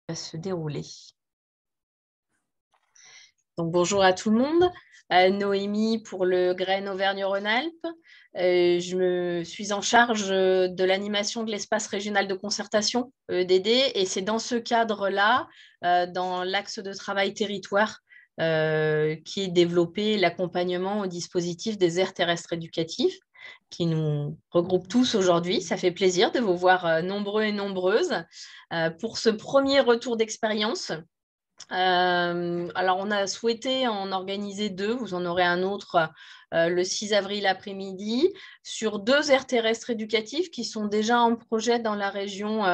Va se dérouler. Donc, bonjour à tout le monde. Noémie pour le Grain Auvergne-Rhône-Alpes. Je me suis en charge de l'animation de l'espace régional de concertation EDD et c'est dans ce cadre-là, dans l'axe de travail territoire, qui est développé l'accompagnement au dispositif des aires terrestres éducatifs qui nous regroupe tous aujourd'hui. Ça fait plaisir de vous voir nombreux et nombreuses pour ce premier retour d'expérience. Alors, on a souhaité en organiser deux. Vous en aurez un autre le 6 avril après-midi sur deux aires terrestres éducatives qui sont déjà en projet dans la région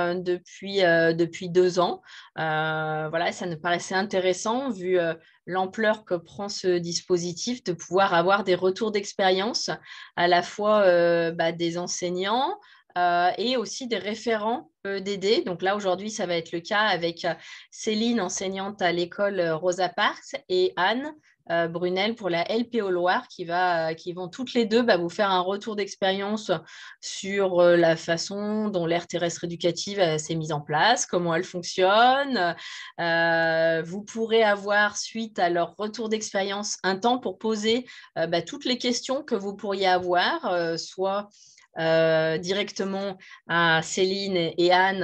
depuis 2 ans. Voilà, ça nous paraissait intéressant vu l'ampleur que prend ce dispositif de pouvoir avoir des retours d'expérience à la fois des enseignants, et aussi des référents d'aider. Donc là, aujourd'hui, ça va être le cas avec Céline, enseignante à l'école Rosa Parks, et Anne Brunel pour la LPO Loire, qui vont toutes les deux vous faire un retour d'expérience sur la façon dont l'aire terrestre éducative s'est mise en place, comment elle fonctionne. Vous pourrez avoir, suite à leur retour d'expérience, un temps pour poser toutes les questions que vous pourriez avoir, soit directement à Céline et Anne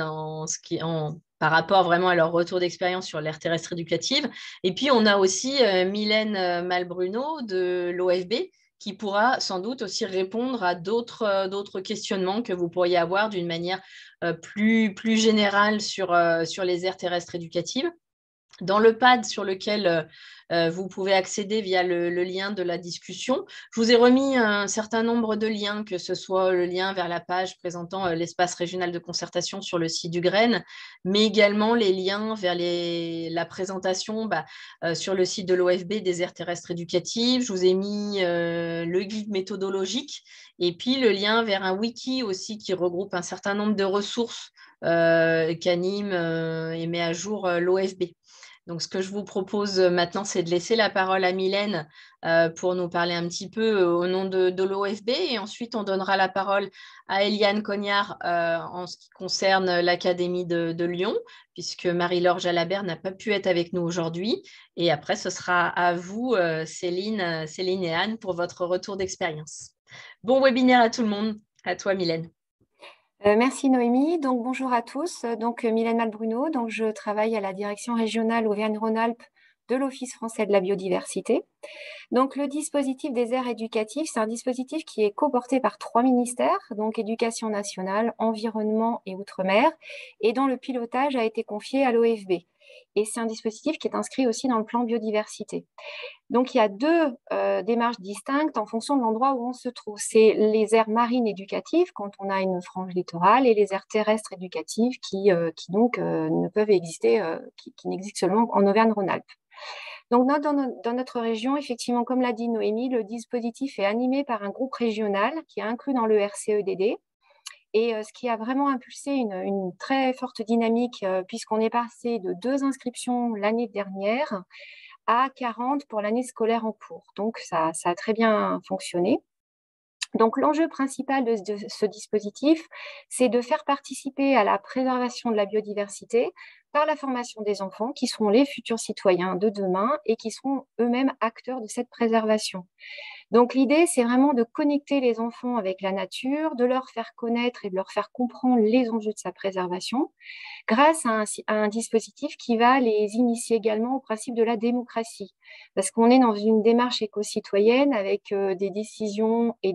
par rapport vraiment à leur retour d'expérience sur l'aire terrestre éducative. Et puis, on a aussi Mylène Malbruno de l'OFB qui pourra sans doute aussi répondre à d'autres questionnements que vous pourriez avoir d'une manière plus générale sur les aires terrestres éducatives. Dans le pad sur lequel vous pouvez accéder via le lien de la discussion, je vous ai remis un certain nombre de liens, que ce soit le lien vers la page présentant l'espace régional de concertation sur le site du Grain, mais également les liens vers la présentation sur le site de l'OFB des aires terrestres éducatives. Je vous ai mis le guide méthodologique et puis le lien vers un wiki aussi qui regroupe un certain nombre de ressources qu'anime et met à jour l'OFB. Donc, ce que je vous propose maintenant, c'est de laisser la parole à Mylène pour nous parler un petit peu au nom de l'OFB. Et ensuite, on donnera la parole à Eliane Cognard en ce qui concerne l'Académie de Lyon, puisque Marie-Laure Jalabert n'a pas pu être avec nous aujourd'hui. Et après, ce sera à vous, Céline et Anne, pour votre retour d'expérience. Bon webinaire à tout le monde. À toi, Mylène. Merci Noémie. Donc bonjour à tous. Donc Mylène Malbruno. Donc je travaille à la direction régionale Auvergne-Rhône-Alpes de l'Office français de la biodiversité. Donc le dispositif des aires éducatives, c'est un dispositif qui est coporté par 3 ministères, donc Éducation nationale, Environnement et Outre-mer, et dont le pilotage a été confié à l'OFB. Et c'est un dispositif qui est inscrit aussi dans le plan biodiversité. Donc, il y a deux démarches distinctes en fonction de l'endroit où on se trouve. C'est les aires marines éducatives quand on a une frange littorale et les aires terrestres éducatives qui donc ne peuvent exister, qui n'existent seulement en Auvergne-Rhône-Alpes. Donc, dans notre région, effectivement, comme l'a dit Noémie, le dispositif est animé par un groupe régional qui est inclus dans le RCEDD. Et ce qui a vraiment impulsé une très forte dynamique, puisqu'on est passé de 2 inscriptions l'année dernière à 40 pour l'année scolaire en cours. Donc, ça a très bien fonctionné. Donc, l'enjeu principal de ce dispositif, c'est de faire participer à la préservation de la biodiversité par la formation des enfants qui seront les futurs citoyens de demain et qui seront eux-mêmes acteurs de cette préservation. Donc l'idée, c'est vraiment de connecter les enfants avec la nature, de leur faire connaître et de leur faire comprendre les enjeux de sa préservation, grâce à un dispositif qui va les initier également au principe de la démocratie. Parce qu'on est dans une démarche éco-citoyenne avec des décisions et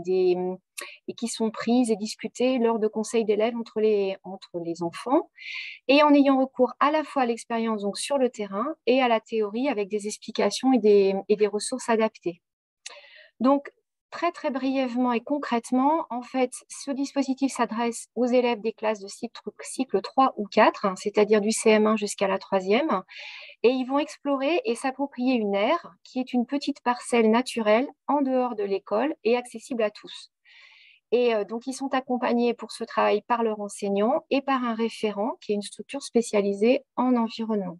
qui sont prises et discutées lors de conseils d'élèves entre les enfants, et en ayant recours à la fois à l'expérience donc sur le terrain et à la théorie avec des explications et des ressources adaptées. Donc, très, très brièvement et concrètement, en fait, ce dispositif s'adresse aux élèves des classes de cycle 3 ou 4, c'est-à-dire du CM1 jusqu'à la 3e, et ils vont explorer et s'approprier une aire qui est une petite parcelle naturelle en dehors de l'école et accessible à tous. Et donc, ils sont accompagnés pour ce travail par leur enseignant et par un référent qui est une structure spécialisée en environnement.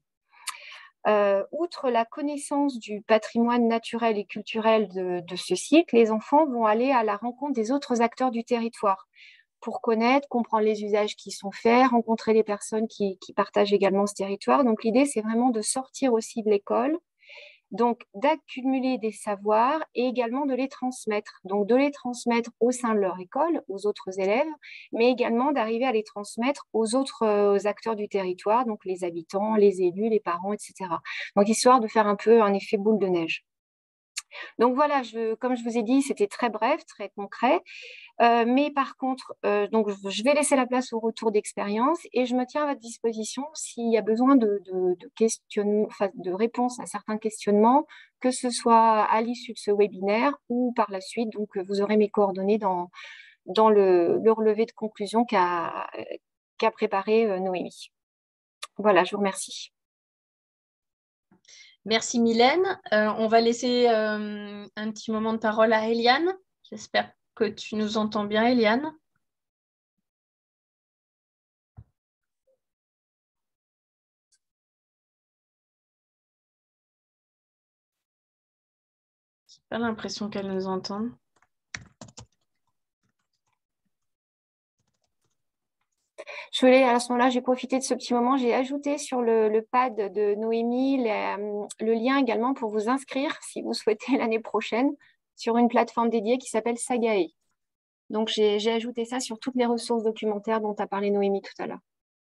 Outre la connaissance du patrimoine naturel et culturel de ce site, les enfants vont aller à la rencontre des autres acteurs du territoire pour connaître, comprendre les usages qui sont faits, rencontrer les personnes qui partagent également ce territoire. Donc, l'idée, c'est vraiment de sortir aussi de l'école, donc d'accumuler des savoirs et également de les transmettre. Donc, de les transmettre au sein de leur école, aux autres élèves, mais également d'arriver à les transmettre aux autres acteurs du territoire, donc les habitants, les élus, les parents, etc. Donc, histoire de faire un peu un effet boule de neige. Donc voilà, comme je vous ai dit, c'était très bref, très concret. Mais par contre, donc je vais laisser la place au retour d'expérience et je me tiens à votre disposition s'il y a besoin de réponses à certains questionnements, que ce soit à l'issue de ce webinaire ou par la suite. Donc, vous aurez mes coordonnées dans le relevé de conclusion qu'a préparé Noémie. Voilà, je vous remercie. Merci Mylène. On va laisser un petit moment de parole à Eliane. J'espère que tu nous entends bien, Eliane. Je n'ai pas l'impression qu'elle nous entende. À ce moment-là, j'ai profité de ce petit moment. J'ai ajouté sur le pad de Noémie le lien également pour vous inscrire, si vous souhaitez, l'année prochaine, sur une plateforme dédiée qui s'appelle Sagae. Donc, j'ai ajouté ça sur toutes les ressources documentaires dont a parlé Noémie tout à l'heure.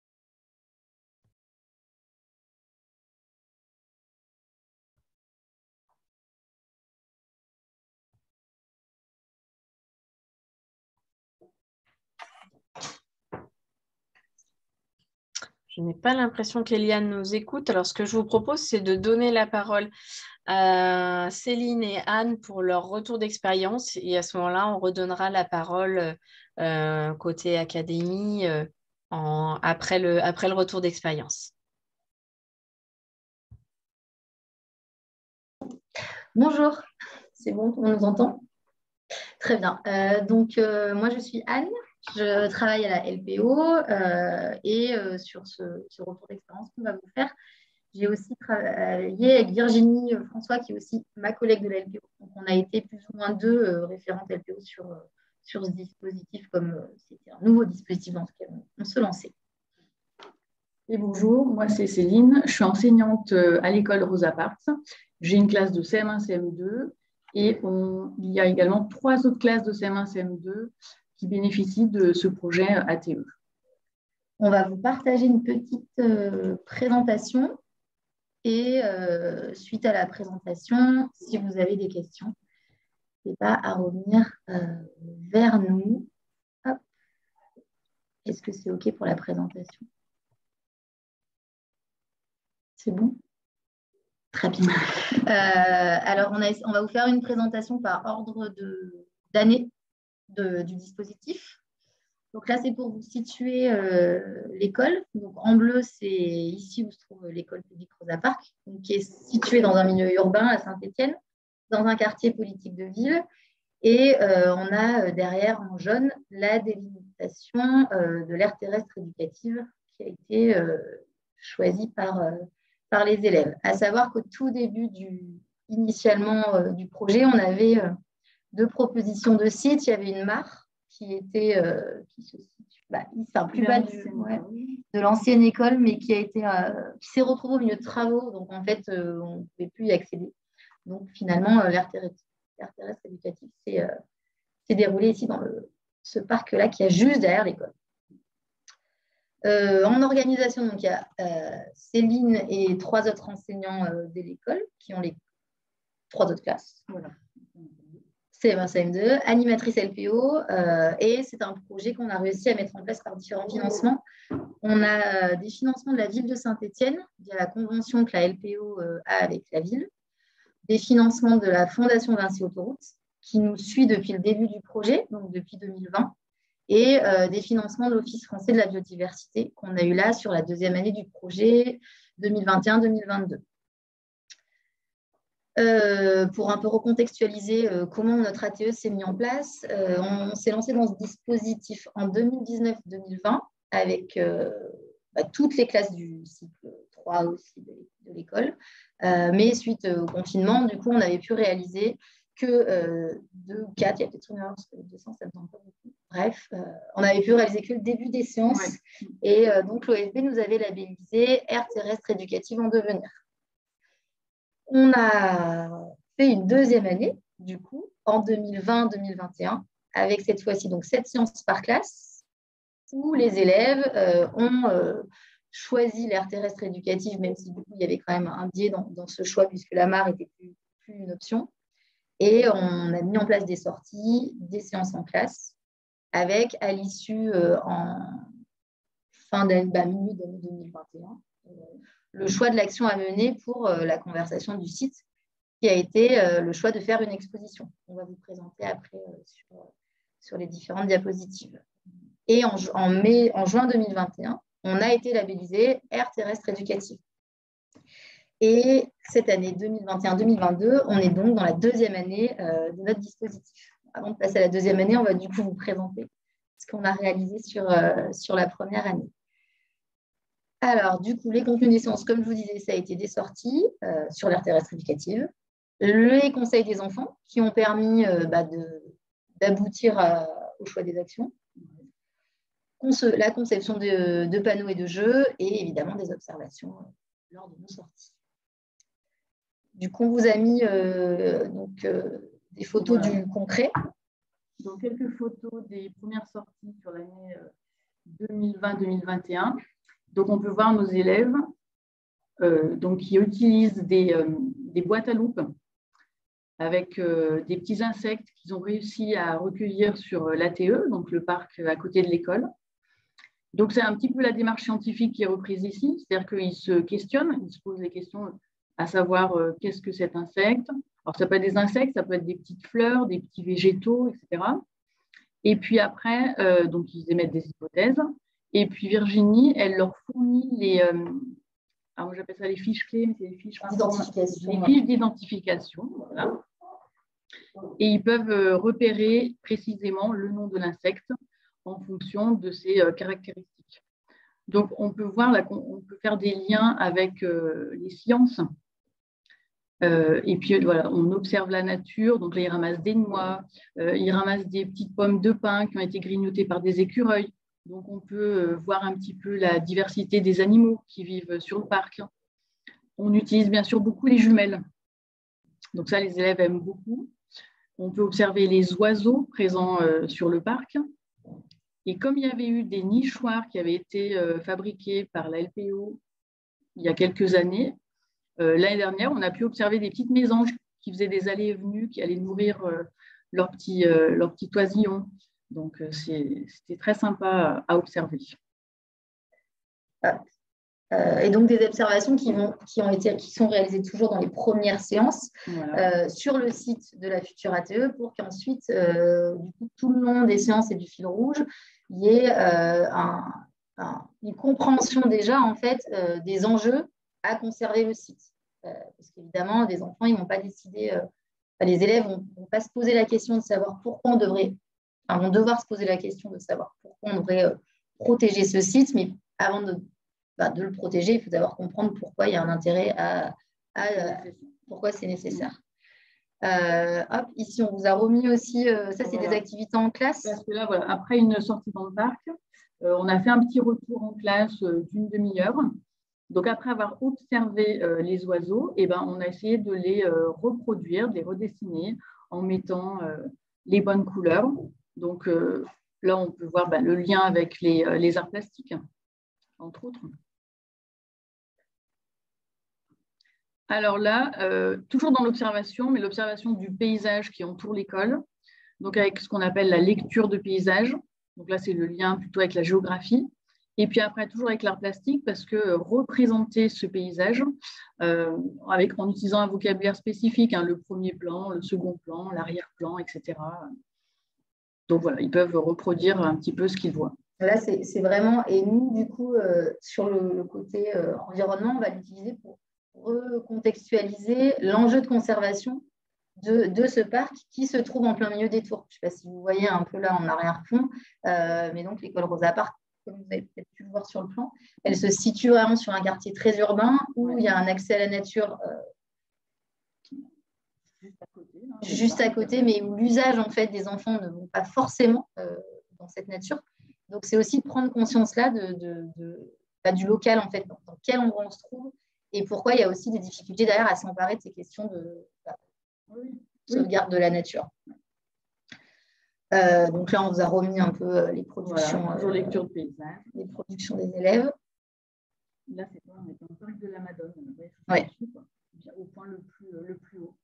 Je n'ai pas l'impression qu'Eliane nous écoute. Alors, ce que je vous propose, c'est de donner la parole à Céline et Anne pour leur retour d'expérience. Et à ce moment-là, on redonnera la parole côté académie après le retour d'expérience. Bonjour, c'est bon, on nous entend? Très bien. Moi, je suis Anne. Je travaille à la LPO et sur ce retour d'expérience qu'on va vous faire, j'ai aussi travaillé avec Virginie François, qui est aussi ma collègue de la LPO. Donc, on a été plus ou moins deux référentes LPO sur ce dispositif, comme c'était un nouveau dispositif dans lequel on se lançait. Et bonjour, moi c'est Céline, je suis enseignante à l'école Rosa Parks. J'ai une classe de CM1, CM2 et il y a également 3 autres classes de CM1, CM2 qui bénéficient de ce projet ATE. On va vous partager une petite présentation et suite à la présentation, si vous avez des questions, n'hésitez pas à revenir vers nous. Hop. Est-ce que c'est OK pour la présentation? C'est bon? Très bien. Alors, on va vous faire une présentation par ordre d'année du dispositif. Donc là, c'est pour vous situer l'école. Donc en bleu, c'est ici où se trouve l'école publique Rosa Parks, qui est située dans un milieu urbain à Saint-Étienne, dans un quartier politique de ville. Et on a derrière en jaune la délimitation de l'aire terrestre éducative qui a été choisie par les élèves. À savoir qu'au tout début initialement du projet, on avait 2 propositions de sites. Il y avait une mare qui se situe plus bas de l'ancienne école, mais qui s'est retrouvée au milieu de travaux. Donc, en fait, on ne pouvait plus y accéder. Donc, finalement, l'aire terrestre éducative s'est déroulée ici dans ce parc-là qui est juste derrière l'école. En organisation, donc, il y a Céline et 3 autres enseignants de l'école qui ont les 3 autres classes. Voilà. CM1, CM2, animatrice LPO, et c'est un projet qu'on a réussi à mettre en place par différents financements. On a des financements de la ville de Saint-Étienne via la convention que la LPO a avec la ville, des financements de la Fondation Vinci Autoroute qui nous suit depuis le début du projet, donc depuis 2020, et des financements de l'Office français de la biodiversité qu'on a eu là sur la 2e année du projet 2021-2022. Pour un peu recontextualiser comment notre ATE s'est mis en place, on s'est lancé dans ce dispositif en 2019-2020 avec toutes les classes du cycle 3 aussi de l'école. Mais suite au confinement, du coup, on avait pu réaliser que 2 ou 4, il y a peut-être une erreur parce que 200, ça ne me semble pas beaucoup. bref, on avait pu réaliser que le début des séances. Ouais. Et donc, l'OFB nous avait labellisé aire terrestre éducative en devenir. On a fait une deuxième année, du coup, en 2020-2021, avec cette fois-ci donc 7 séances par classe, où les élèves ont choisi l'aire terrestre éducative, même si du coup, il y avait quand même un biais dans ce choix, puisque la mare n'était plus une option. Et on a mis en place des sorties, des séances en classe, avec à l'issue en fin d'année, milieu d'année 2021, le choix de l'action à mener pour la conversation du site, qui a été le choix de faire une exposition. On va vous présenter après sur les différentes diapositives. Et en juin 2021, on a été labellisé aire terrestre éducative. Et cette année 2021-2022, on est donc dans la deuxième année de notre dispositif. Avant de passer à la deuxième année, on va du coup vous présenter ce qu'on a réalisé sur la première année. Alors, du coup, les contenus des séances, comme je vous disais, ça a été des sorties sur l'aire terrestre éducative, les conseils des enfants qui ont permis d'aboutir au choix des actions, la conception de panneaux et de jeux et évidemment des observations lors de nos sorties. Du coup, on vous a mis des photos du concret. Donc, quelques photos des premières sorties sur l'année 2020-2021. Donc, on peut voir nos élèves qui utilisent des boîtes à loupe avec des petits insectes qu'ils ont réussi à recueillir sur l'ATE, donc le parc à côté de l'école. Donc, c'est un petit peu la démarche scientifique qui est reprise ici, c'est-à-dire qu'ils se questionnent, ils se posent des questions à savoir qu'est-ce que cet insecte. Alors, ça peut être des insectes, ça peut être des petites fleurs, des petits végétaux, etc. Et puis après, ils émettent des hypothèses. Et puis Virginie, elle leur fournit alors moi j'appelle ça les fiches clés, mais c'est les fiches d'identification. Voilà. Et ils peuvent repérer précisément le nom de l'insecte en fonction de ses caractéristiques. Donc on peut voir, on peut faire des liens avec les sciences. Et puis voilà, on observe la nature. Donc là, ils ramassent des noix, ils ramassent des petites pommes de pin qui ont été grignotées par des écureuils. Donc, on peut voir un petit peu la diversité des animaux qui vivent sur le parc. On utilise bien sûr beaucoup les jumelles. Donc ça, les élèves aiment beaucoup. On peut observer les oiseaux présents sur le parc. Et comme il y avait eu des nichoirs qui avaient été fabriqués par la LPO il y a quelques années, l'année dernière, on a pu observer des petites mésanges qui faisaient des allées et venues, qui allaient nourrir leurs petits oisillons. Donc, c'était très sympa à observer. Et donc, des observations qui sont réalisées toujours dans les premières séances voilà. Sur le site de la future ATE pour qu'ensuite, tout le long des séances et du fil rouge, il y ait une compréhension déjà en fait, des enjeux à conserver le site. Parce qu'évidemment, des enfants, ils n'ont pas décidé, les élèves ne vont pas se poser la question de savoir pourquoi vont devoir se poser la question de savoir pourquoi on devrait protéger ce site, mais avant de le protéger, il faut d'abord comprendre pourquoi il y a un intérêt pourquoi c'est nécessaire. Ici, on vous a remis aussi, ça c'est des activités en classe. Parce que là, voilà, après une sortie dans le parc, on a fait un petit retour en classe d'une demi-heure. Donc, après avoir observé les oiseaux, on a essayé de les reproduire, de les redessiner en mettant les bonnes couleurs. Donc, là, on peut voir le lien avec les arts plastiques, entre autres. Alors là, toujours dans l'observation, mais l'observation du paysage qui entoure l'école, donc avec ce qu'on appelle la lecture de paysage. Donc là, c'est le lien plutôt avec la géographie. Et puis après, toujours avec l'art plastique, parce que représenter ce paysage en utilisant un vocabulaire spécifique, le premier plan, le second plan, l'arrière-plan, etc. Donc voilà, ils peuvent reproduire un petit peu ce qu'ils voient. Là, c'est vraiment, et nous, du coup, sur le côté environnement, on va l'utiliser pour recontextualiser l'enjeu de conservation de ce parc qui se trouve en plein milieu des tours. Je ne sais pas si vous voyez un peu là en arrière-fond, mais donc l'école Rosa Parks, comme vous avez peut-être pu le voir sur le plan, elle se situe vraiment sur un quartier très urbain où il y a un accès à la nature juste à côté, mais où l'usage en fait des enfants ne vont pas forcément dans cette nature. Donc, c'est aussi de prendre conscience là du local, en fait, dans quel endroit on se trouve et pourquoi il y a aussi des difficultés derrière à s'emparer de ces questions de sauvegarde de la nature. Donc là, on vous a remis un peu les productions, lecture de paysage, les productions des élèves. Là, c'est quoi? On est dans le parc de la Madone. Ouais. Au point le plus haut.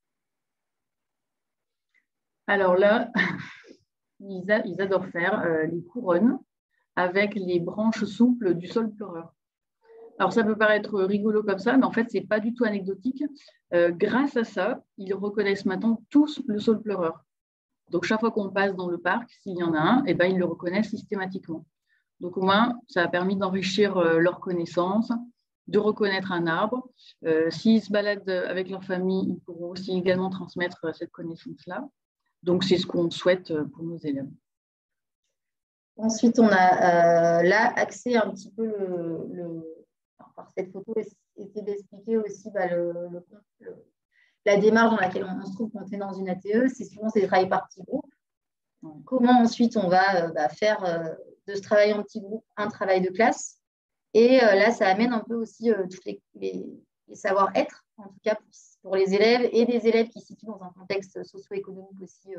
Alors là, ils adorent faire les couronnes avec les branches souples du saule pleureur. Alors, ça peut paraître rigolo comme ça, mais en fait, ce n'est pas du tout anecdotique. Grâce à ça, ils reconnaissent maintenant tous le saule pleureur. Donc, chaque fois qu'on passe dans le parc, s'il y en a un, eh ben, ils le reconnaissent systématiquement. Donc, au moins, ça a permis d'enrichir leurs connaissances, de reconnaître un arbre. S'ils se baladent avec leur famille, ils pourront aussi également transmettre cette connaissance-là. Donc, c'est ce qu'on souhaite pour nos élèves. Ensuite, on a là axé un petit peu par cette photo, essayer d'expliquer aussi la démarche dans laquelle on se trouve quand on est dans une ATE. C'est souvent des travails par petits groupes. Comment ensuite on va faire de ce travail en petits groupes un travail de classe. Et là, ça amène un peu aussi tous les savoir-être, en tout cas pour les élèves et des élèves qui se situent dans un contexte socio-économique aussi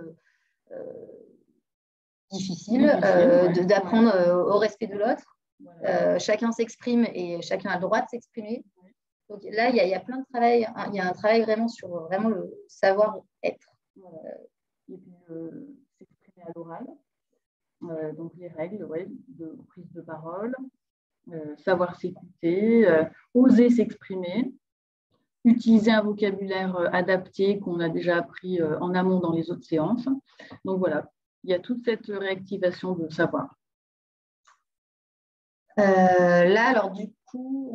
difficile, d'apprendre au respect de l'autre. Voilà. Chacun s'exprime et chacun a le droit de s'exprimer. Donc là, il y a plein de travail. Il y a un travail vraiment sur le savoir-être. Et puis s'exprimer à l'oral. Donc les règles de prise de parole, savoir s'écouter, oser s'exprimer, utiliser un vocabulaire adapté qu'on a déjà appris en amont dans les autres séances. Donc voilà, il y a toute cette réactivation de savoir. Là, alors du coup...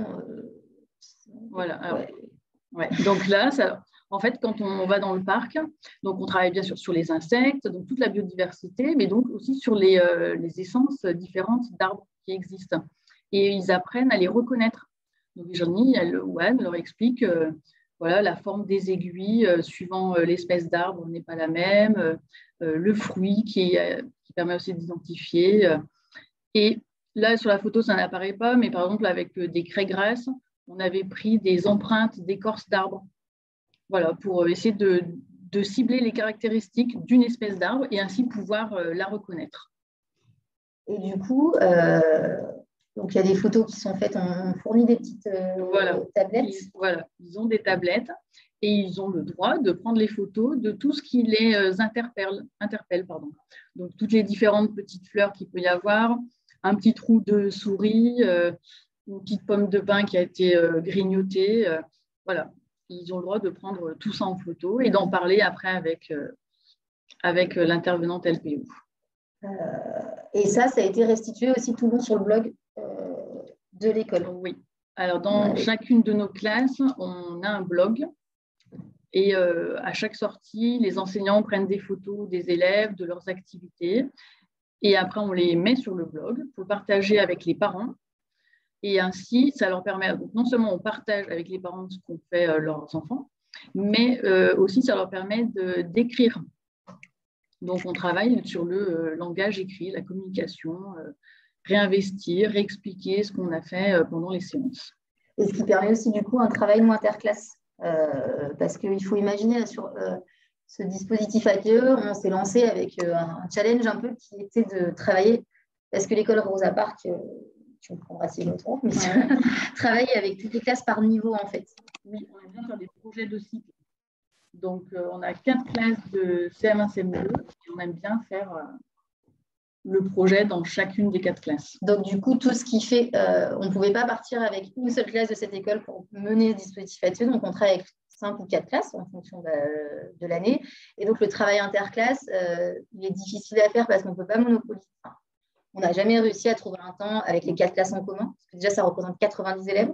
voilà. Alors, ouais. Donc là, en fait, quand on va dans le parc, donc on travaille bien sûr sur les insectes, donc toute la biodiversité, mais donc aussi sur les essences différentes d'arbres qui existent. Et ils apprennent à les reconnaître. Donc Virginie, Anne leur explique voilà, la forme des aiguilles suivant l'espèce d'arbre n'est pas la même, le fruit qui permet aussi d'identifier. Et là, sur la photo, ça n'apparaît pas, mais par exemple, avec des craies grasses, on avait pris des empreintes d'écorce d'arbres. Voilà, pour essayer de cibler les caractéristiques d'une espèce d'arbre et ainsi pouvoir la reconnaître. Et du coup, donc il y a des photos qui sont faites, on fournit des petites tablettes. Ils ont des tablettes et ils ont le droit de prendre les photos de tout ce qui les interpelle. Donc toutes les différentes petites fleurs qu'il peut y avoir, un petit trou de souris, une petite pomme de pin qui a été grignotée. Voilà, ils ont le droit de prendre tout ça en photo et d'en parler après avec l'intervenante LPO. Et ça a été restitué aussi tout le long sur le blog de l'école. Oui. Alors, dans chacune de nos classes, on a un blog. Et à chaque sortie, les enseignants prennent des photos des élèves, de leurs activités. Et après, on les met sur le blog pour partager avec les parents. Et ainsi, ça leur permet, donc non seulement on partage avec les parents ce qu'ont fait leurs enfants, mais aussi ça leur permet d'écrire. Donc, on travaille sur le langage écrit, la communication, réinvestir, réexpliquer ce qu'on a fait pendant les séances. Et ce qui permet aussi, du coup, un travail moins interclasse. Parce qu'il faut imaginer, sur ce dispositif ATE, on s'est lancé avec un challenge un peu qui était de travailler, parce que l'école Rosa Parks, tu me prendras si je me trompe, mais travailler avec toutes les classes par niveau, en fait. Oui, on aime bien faire des projets de cycle. Donc, on a 4 classes de CM1, CM2 et on aime bien faire le projet dans chacune des 4 classes. Donc, du coup, tout ce qui fait, on ne pouvait pas partir avec une seule classe de cette école pour mener le dispositif ATE. Donc, on travaille avec 5 ou 4 classes en fonction de l'année. Et donc, le travail interclasse, il est difficile à faire parce qu'on ne peut pas monopoliser. Enfin, on n'a jamais réussi à trouver un temps avec les 4 classes en commun. Parce que déjà, ça représente 90 élèves.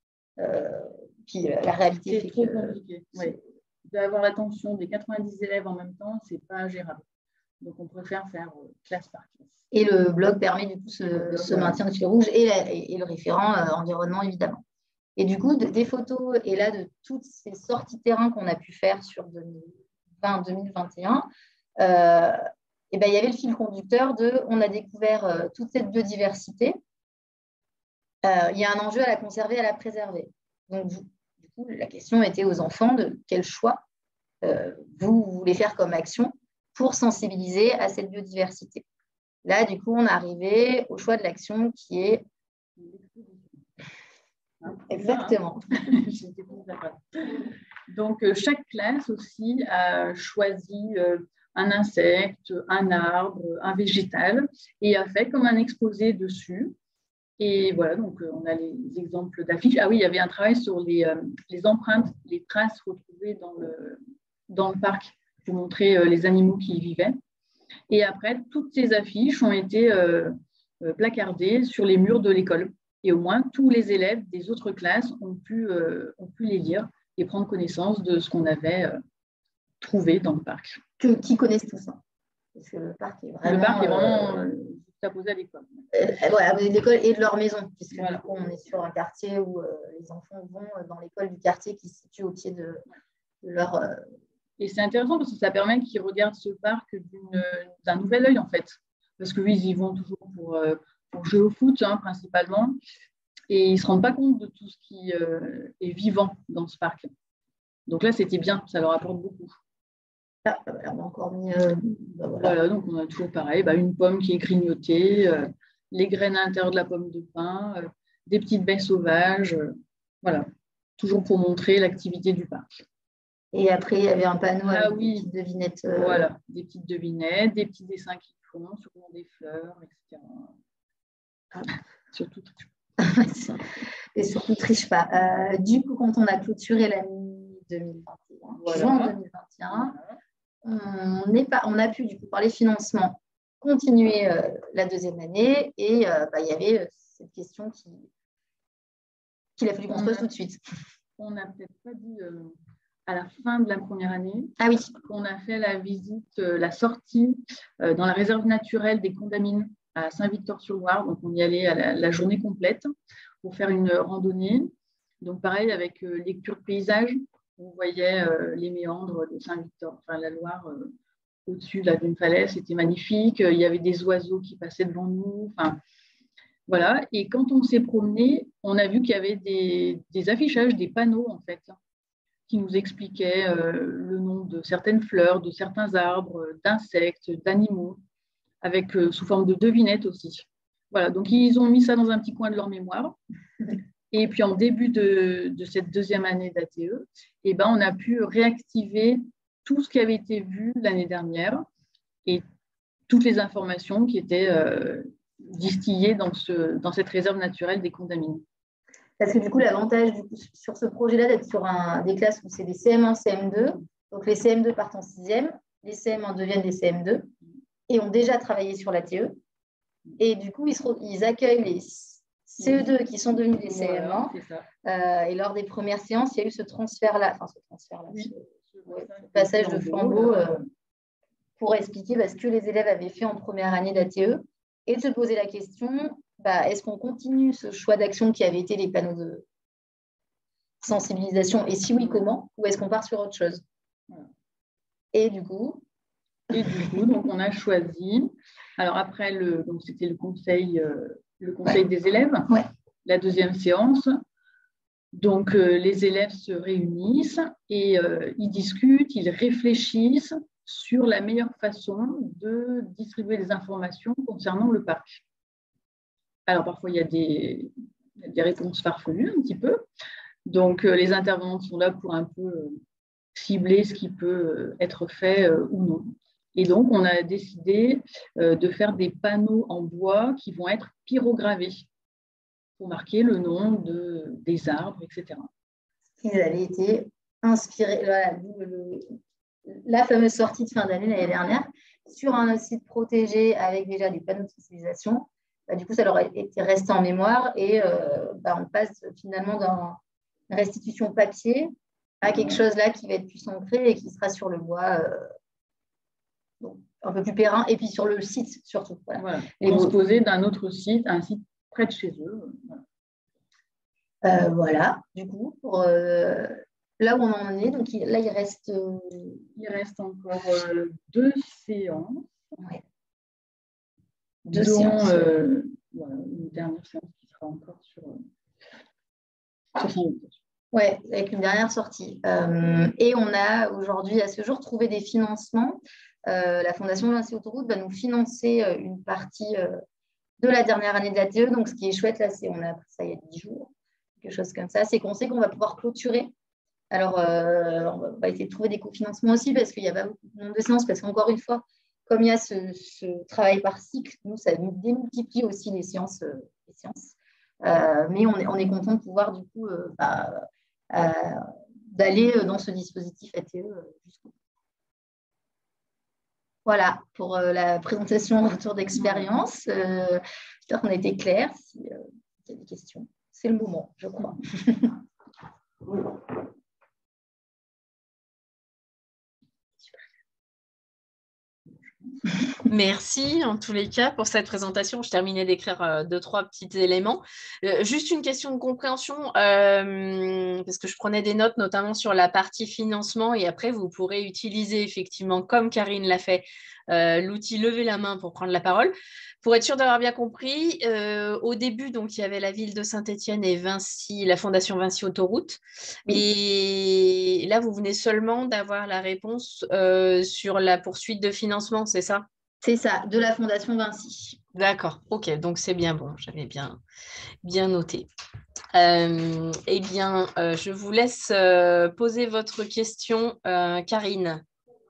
Puis, la réalité fait trop compliqué. Oui. D'avoir l'attention des 90 élèves en même temps, ce n'est pas gérable. Donc, on préfère faire classe par classe. Et le blog permet du coup ce maintien de fil rouge et le référent environnement, évidemment. Et du coup, des photos et là de toutes ces sorties terrain qu'on a pu faire sur 2020-2021, et ben, il y avait le fil conducteur on a découvert toute cette biodiversité. Il y a un enjeu à la conserver, à la préserver. Donc, du coup, la question était aux enfants de quel choix vous voulez faire comme action pour sensibiliser à cette biodiversité. Là, du coup, on est arrivé au choix de l'action qui est… Exactement. Donc, chaque classe aussi a choisi un insecte, un arbre, un végétal et a fait comme un exposé dessus. Et voilà, donc on a les exemples d'affiches. Ah oui, il y avait un travail sur les empreintes, les traces retrouvées dans le parc pour montrer les animaux qui y vivaient. Et après, toutes ces affiches ont été placardées sur les murs de l'école. Et au moins, tous les élèves des autres classes ont pu les lire et prendre connaissance de ce qu'on avait trouvé dans le parc. Qui connaissent tout ça. Parce que le parc est vraiment apposé à l'école. Voilà, de l'école et de leur maison, puisque voilà. Du coup, on est sur un quartier où les enfants vont dans l'école du quartier qui se situe au pied de leur… Et c'est intéressant parce que ça permet qu'ils regardent ce parc d'un nouvel œil, en fait. Parce que oui, ils y vont toujours pour jouer au foot, hein, principalement. Et ils ne se rendent pas compte de tout ce qui est vivant dans ce parc. Donc là, c'était bien, ça leur apporte beaucoup. Ah, on a encore mis… voilà, donc on a toujours pareil, une pomme qui est grignotée, les graines à l'intérieur de la pomme de pin, des petites baies sauvages, voilà, toujours pour montrer l'activité du parc. Et après, il y avait un panneau avec des petites devinettes. Voilà, des petites devinettes, des petits dessins qui font, souvent des fleurs, etc. Surtout triche pas. Et surtout triche pas. Du coup, quand on a clôturé l'année 2021, juin 2021, on a pu, du coup, par les financements, continuer la deuxième année et il y avait cette question qu'il a fallu qu'on se pose tout de suite. On n'a peut-être pas dit à la fin de la première année qu'on a fait la visite, la sortie dans la réserve naturelle des Condamines à Saint-Victor-sur-Loire. Donc, on y allait à la journée complète pour faire une randonnée. Donc, pareil, avec lecture de paysage. On voyait les méandres de Saint-Victor, enfin la Loire, au-dessus d'une falaise, c'était magnifique. Il y avait des oiseaux qui passaient devant nous. Enfin, voilà. Et quand on s'est promené, on a vu qu'il y avait des affichages, des panneaux, en fait, qui nous expliquaient le nom de certaines fleurs, de certains arbres, d'insectes, d'animaux, avec sous forme de devinettes aussi. Voilà. Donc, ils ont mis ça dans un petit coin de leur mémoire. Et puis, en début de cette deuxième année d'ATE, on a pu réactiver tout ce qui avait été vu l'année dernière et toutes les informations qui étaient distillées dans cette réserve naturelle des Condamines. Parce que du coup, l'avantage sur ce projet-là d'être sur des classes où c'est des CM1, CM2, donc les CM2 partent en 6e, les CM1 deviennent des CM2 et ont déjà travaillé sur l'ATE. Et du coup, ils accueillent les CE2 qui sont devenus des CM1. Et lors des premières séances, il y a eu ce transfert-là, ce passage de flambeau pour expliquer ce que les élèves avaient fait en première année d'ATE et de se poser la question, est-ce qu'on continue ce choix d'action qui avait été les panneaux de sensibilisation et si oui, comment? Ou est-ce qu'on part sur autre chose? Et du coup, donc on a choisi. Alors après, c'était le conseil des élèves, la deuxième séance. Donc les élèves se réunissent et ils discutent, ils réfléchissent sur la meilleure façon de distribuer des informations concernant le parc. Alors parfois, il y a des réponses farfelues un petit peu. Donc les intervenants sont là pour un peu cibler ce qui peut être fait ou non. Et donc, on a décidé de faire des panneaux en bois qui vont être pyrogravés pour marquer le nom des arbres, etc. Ils avaient été inspirés, la fameuse sortie de fin d'année l'année dernière, sur un site protégé avec déjà des panneaux de sensibilisation. Du coup, ça leur a été resté en mémoire et on passe finalement d'une restitution papier à quelque chose là qui va être plus ancré et qui sera sur le bois. Donc, un peu plus périn, et puis sur le site surtout. Voilà. Transposé d'un autre site, un site près de chez eux. Voilà, du coup, pour là où on en est, donc là il reste… Il reste encore 2 séances. Ouais. Deux séances. Voilà, une dernière séance qui sera encore sur son. Oui, avec une dernière sortie. Et on a aujourd'hui, à ce jour, trouvé des financements. La Fondation Vinci Autoroute va nous financer une partie de la dernière année de l'ATE. Donc, ce qui est chouette, là, on a appris ça il y a 10 jours, quelque chose comme ça, c'est qu'on sait qu'on va pouvoir clôturer. Alors, on va essayer de trouver des cofinancements aussi parce qu'il n'y a pas beaucoup de nombre de séances. Parce qu'encore une fois, comme il y a ce travail par cycle, nous, ça démultiplie aussi les séances. Mais on est content de pouvoir, du coup, d'aller dans ce dispositif ATE jusqu'au bout. Voilà pour la présentation retour d'expérience. J'espère qu'on a été clair. S'il y a des questions, c'est le moment, je crois. Merci en tous les cas pour cette présentation. Je terminais d'écrire 2-3 petits éléments. Juste une question de compréhension, parce que je prenais des notes notamment sur la partie financement et après vous pourrez utiliser effectivement, comme Karine l'a fait, l'outil lever la main pour prendre la parole. Pour être sûr d'avoir bien compris, au début, donc, il y avait la ville de Saint-Étienne et Vinci, la Fondation Vinci Autoroute. Oui. Et là, vous venez seulement d'avoir la réponse sur la poursuite de financement, c'est ça? C'est ça, de la Fondation Vinci. D'accord, ok, donc c'est bien bon, j'avais bien noté. Eh bien, je vous laisse poser votre question, Karine.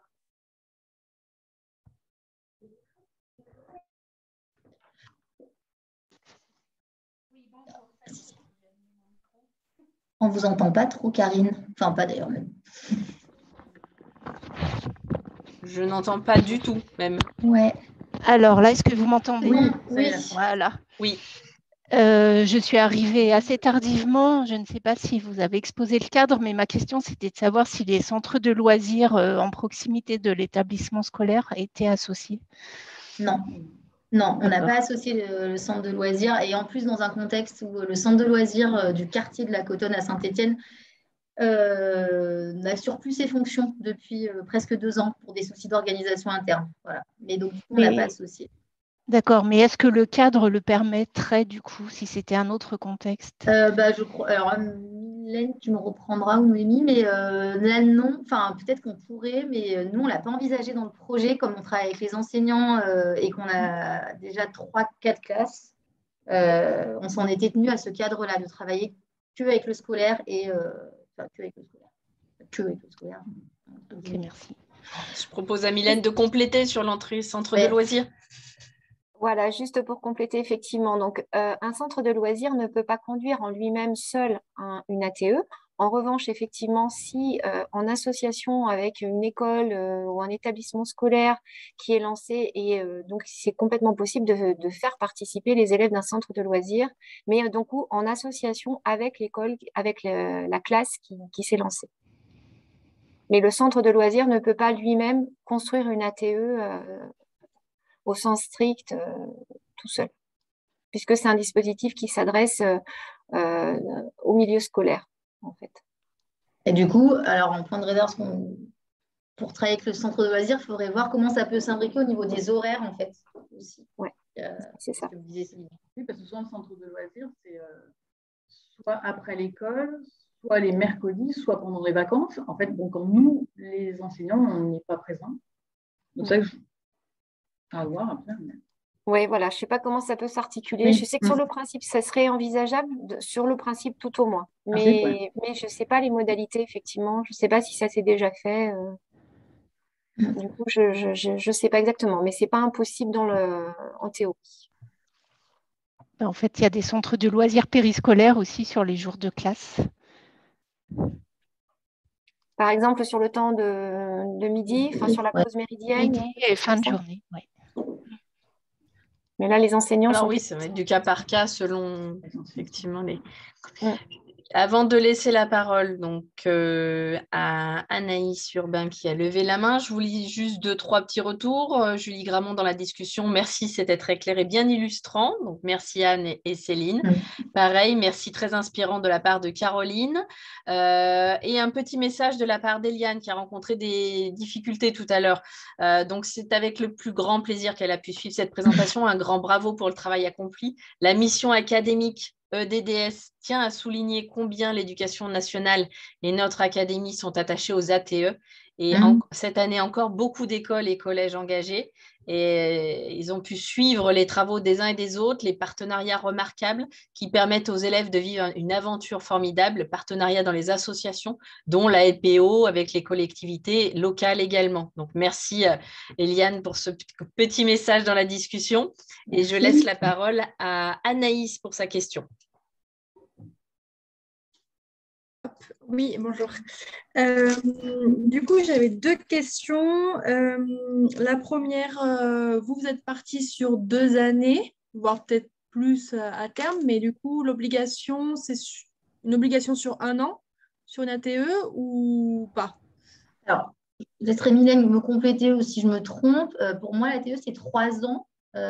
On ne vous entend pas trop, Karine. Enfin, pas d'ailleurs même. Je n'entends pas du tout, même. Ouais. Alors là, est-ce que vous m'entendez? Oui. Voilà. Oui. Je suis arrivée assez tardivement. Je ne sais pas si vous avez exposé le cadre, mais ma question, c'était de savoir si les centres de loisirs en proximité de l'établissement scolaire étaient associés. Non, on n'a pas associé le centre de loisirs. Et en plus, dans un contexte où le centre de loisirs du quartier de la Cotonne à Saint-Étienne n'assure plus ses fonctions depuis presque 2 ans pour des soucis d'organisation interne. Voilà. Mais donc, du coup, on n'a pas associé. D'accord, mais est-ce que le cadre le permettrait du coup, si c'était un autre contexte? Je crois. Alors, Mylène, tu me reprendras ou Noémie, mais là, non. Enfin, peut-être qu'on pourrait, mais nous, on ne l'a pas envisagé dans le projet, comme on travaille avec les enseignants et qu'on a déjà 3-4 classes. On s'en était tenu à ce cadre-là, de travailler que avec le scolaire et que avec le scolaire. Ok, merci. Je propose à Mylène de compléter sur l'entrée centre de loisirs. Voilà, juste pour compléter, effectivement. Donc, un centre de loisirs ne peut pas conduire en lui-même seul une ATE. En revanche, effectivement, si en association avec une école ou un établissement scolaire qui est lancé, et donc c'est complètement possible de faire participer les élèves d'un centre de loisirs, mais donc en association avec l'école, avec la classe qui s'est lancée. Mais le centre de loisirs ne peut pas lui-même construire une ATE au sens strict tout seul, puisque c'est un dispositif qui s'adresse au milieu scolaire, en fait. Et du coup, alors en point de réserve, pour travailler avec le centre de loisirs, il faudrait voir comment ça peut s'imbriquer au niveau des horaires, en fait, aussi. Ouais, c'est ça. Oui, parce que souvent, le centre de loisirs, c'est soit après l'école, soit les mercredis, soit pendant les vacances. En fait, bon, comme nous, les enseignants, on n'est pas présents. Donc, ça, à voir après. Oui, voilà, je ne sais pas comment ça peut s'articuler. Oui. Je sais que sur le principe, ça serait envisageable, sur le principe tout au moins. Mais je ne sais pas les modalités, effectivement. Je ne sais pas si ça s'est déjà fait. Du coup, je ne sais pas exactement, mais ce n'est pas impossible en théorie. En fait, il y a des centres de loisirs périscolaires aussi sur les jours de classe. Par exemple, sur le temps de midi, sur la pause méridienne. Midi et fin de journée, oui. Mais là, les enseignants Alors oui, ça va être du cas par cas selon effectivement les... Ouais. Avant de laisser la parole donc, à Anaïs Urbain qui a levé la main, je vous lis juste 2-3 petits retours. Julie Gramont dans la discussion, merci, c'était très clair et bien illustrant. Donc merci Anne et Céline. Pareil, merci, très inspirant de la part de Caroline. Et un petit message de la part d'Eliane qui a rencontré des difficultés tout à l'heure. Donc, c'est avec le plus grand plaisir qu'elle a pu suivre cette présentation. Un grand bravo pour le travail accompli. La mission académique EDDS tient à souligner combien l'éducation nationale et notre académie sont attachées aux ATE. Et cette année encore, beaucoup d'écoles et collèges engagés. Et ils ont pu suivre les travaux des uns et des autres, les partenariats remarquables qui permettent aux élèves de vivre une aventure formidable, partenariat dans les associations, dont la LPO avec les collectivités locales également. Donc, merci Eliane pour ce petit message dans la discussion. Et je laisse la parole à Anaïs pour sa question. Oui, bonjour. Du coup, j'avais deux questions. La première, vous êtes parti sur 2 années, voire peut-être plus à terme, mais du coup, l'obligation, c'est une obligation sur 1 an, sur une ATE ou pas? Alors, je laisserai Mylène me compléter ou si je me trompe. Pour moi, l'ATE, c'est 3 ans.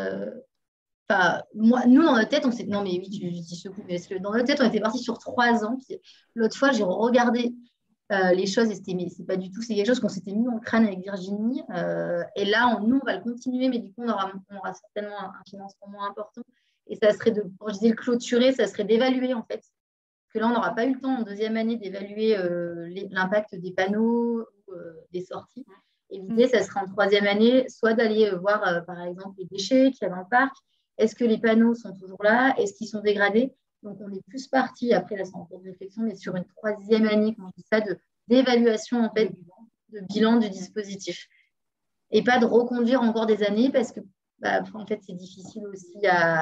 Moi, nous, dans notre tête, on s'est non, mais oui, tu dis ce coup, mais parce que dans notre tête, on était parti sur 3 ans. Puis l'autre fois, j'ai regardé les choses et mais c'est pas du tout, c'est quelque chose qu'on s'était mis dans le crâne avec Virginie. Et là, nous, on va le continuer, mais du coup, on aura certainement un financement moins important. Et ça serait quand je disais le clôturer, ça serait d'évaluer en fait. Parce que là, on n'aura pas eu le temps en 2e année d'évaluer l'impact des panneaux ou des sorties. Et l'idée, ça serait en 3e année, soit d'aller voir, par exemple, les déchets qu'il y a dans le parc. Est-ce que les panneaux sont toujours là? Est-ce qu'ils sont dégradés? Donc, on est plus parti, après, là, c'est en cours de réflexion, mais sur une 3e année, quand je dis ça, d'évaluation, en fait, de bilan du dispositif. Et pas de reconduire encore des années, parce que, en fait, c'est difficile aussi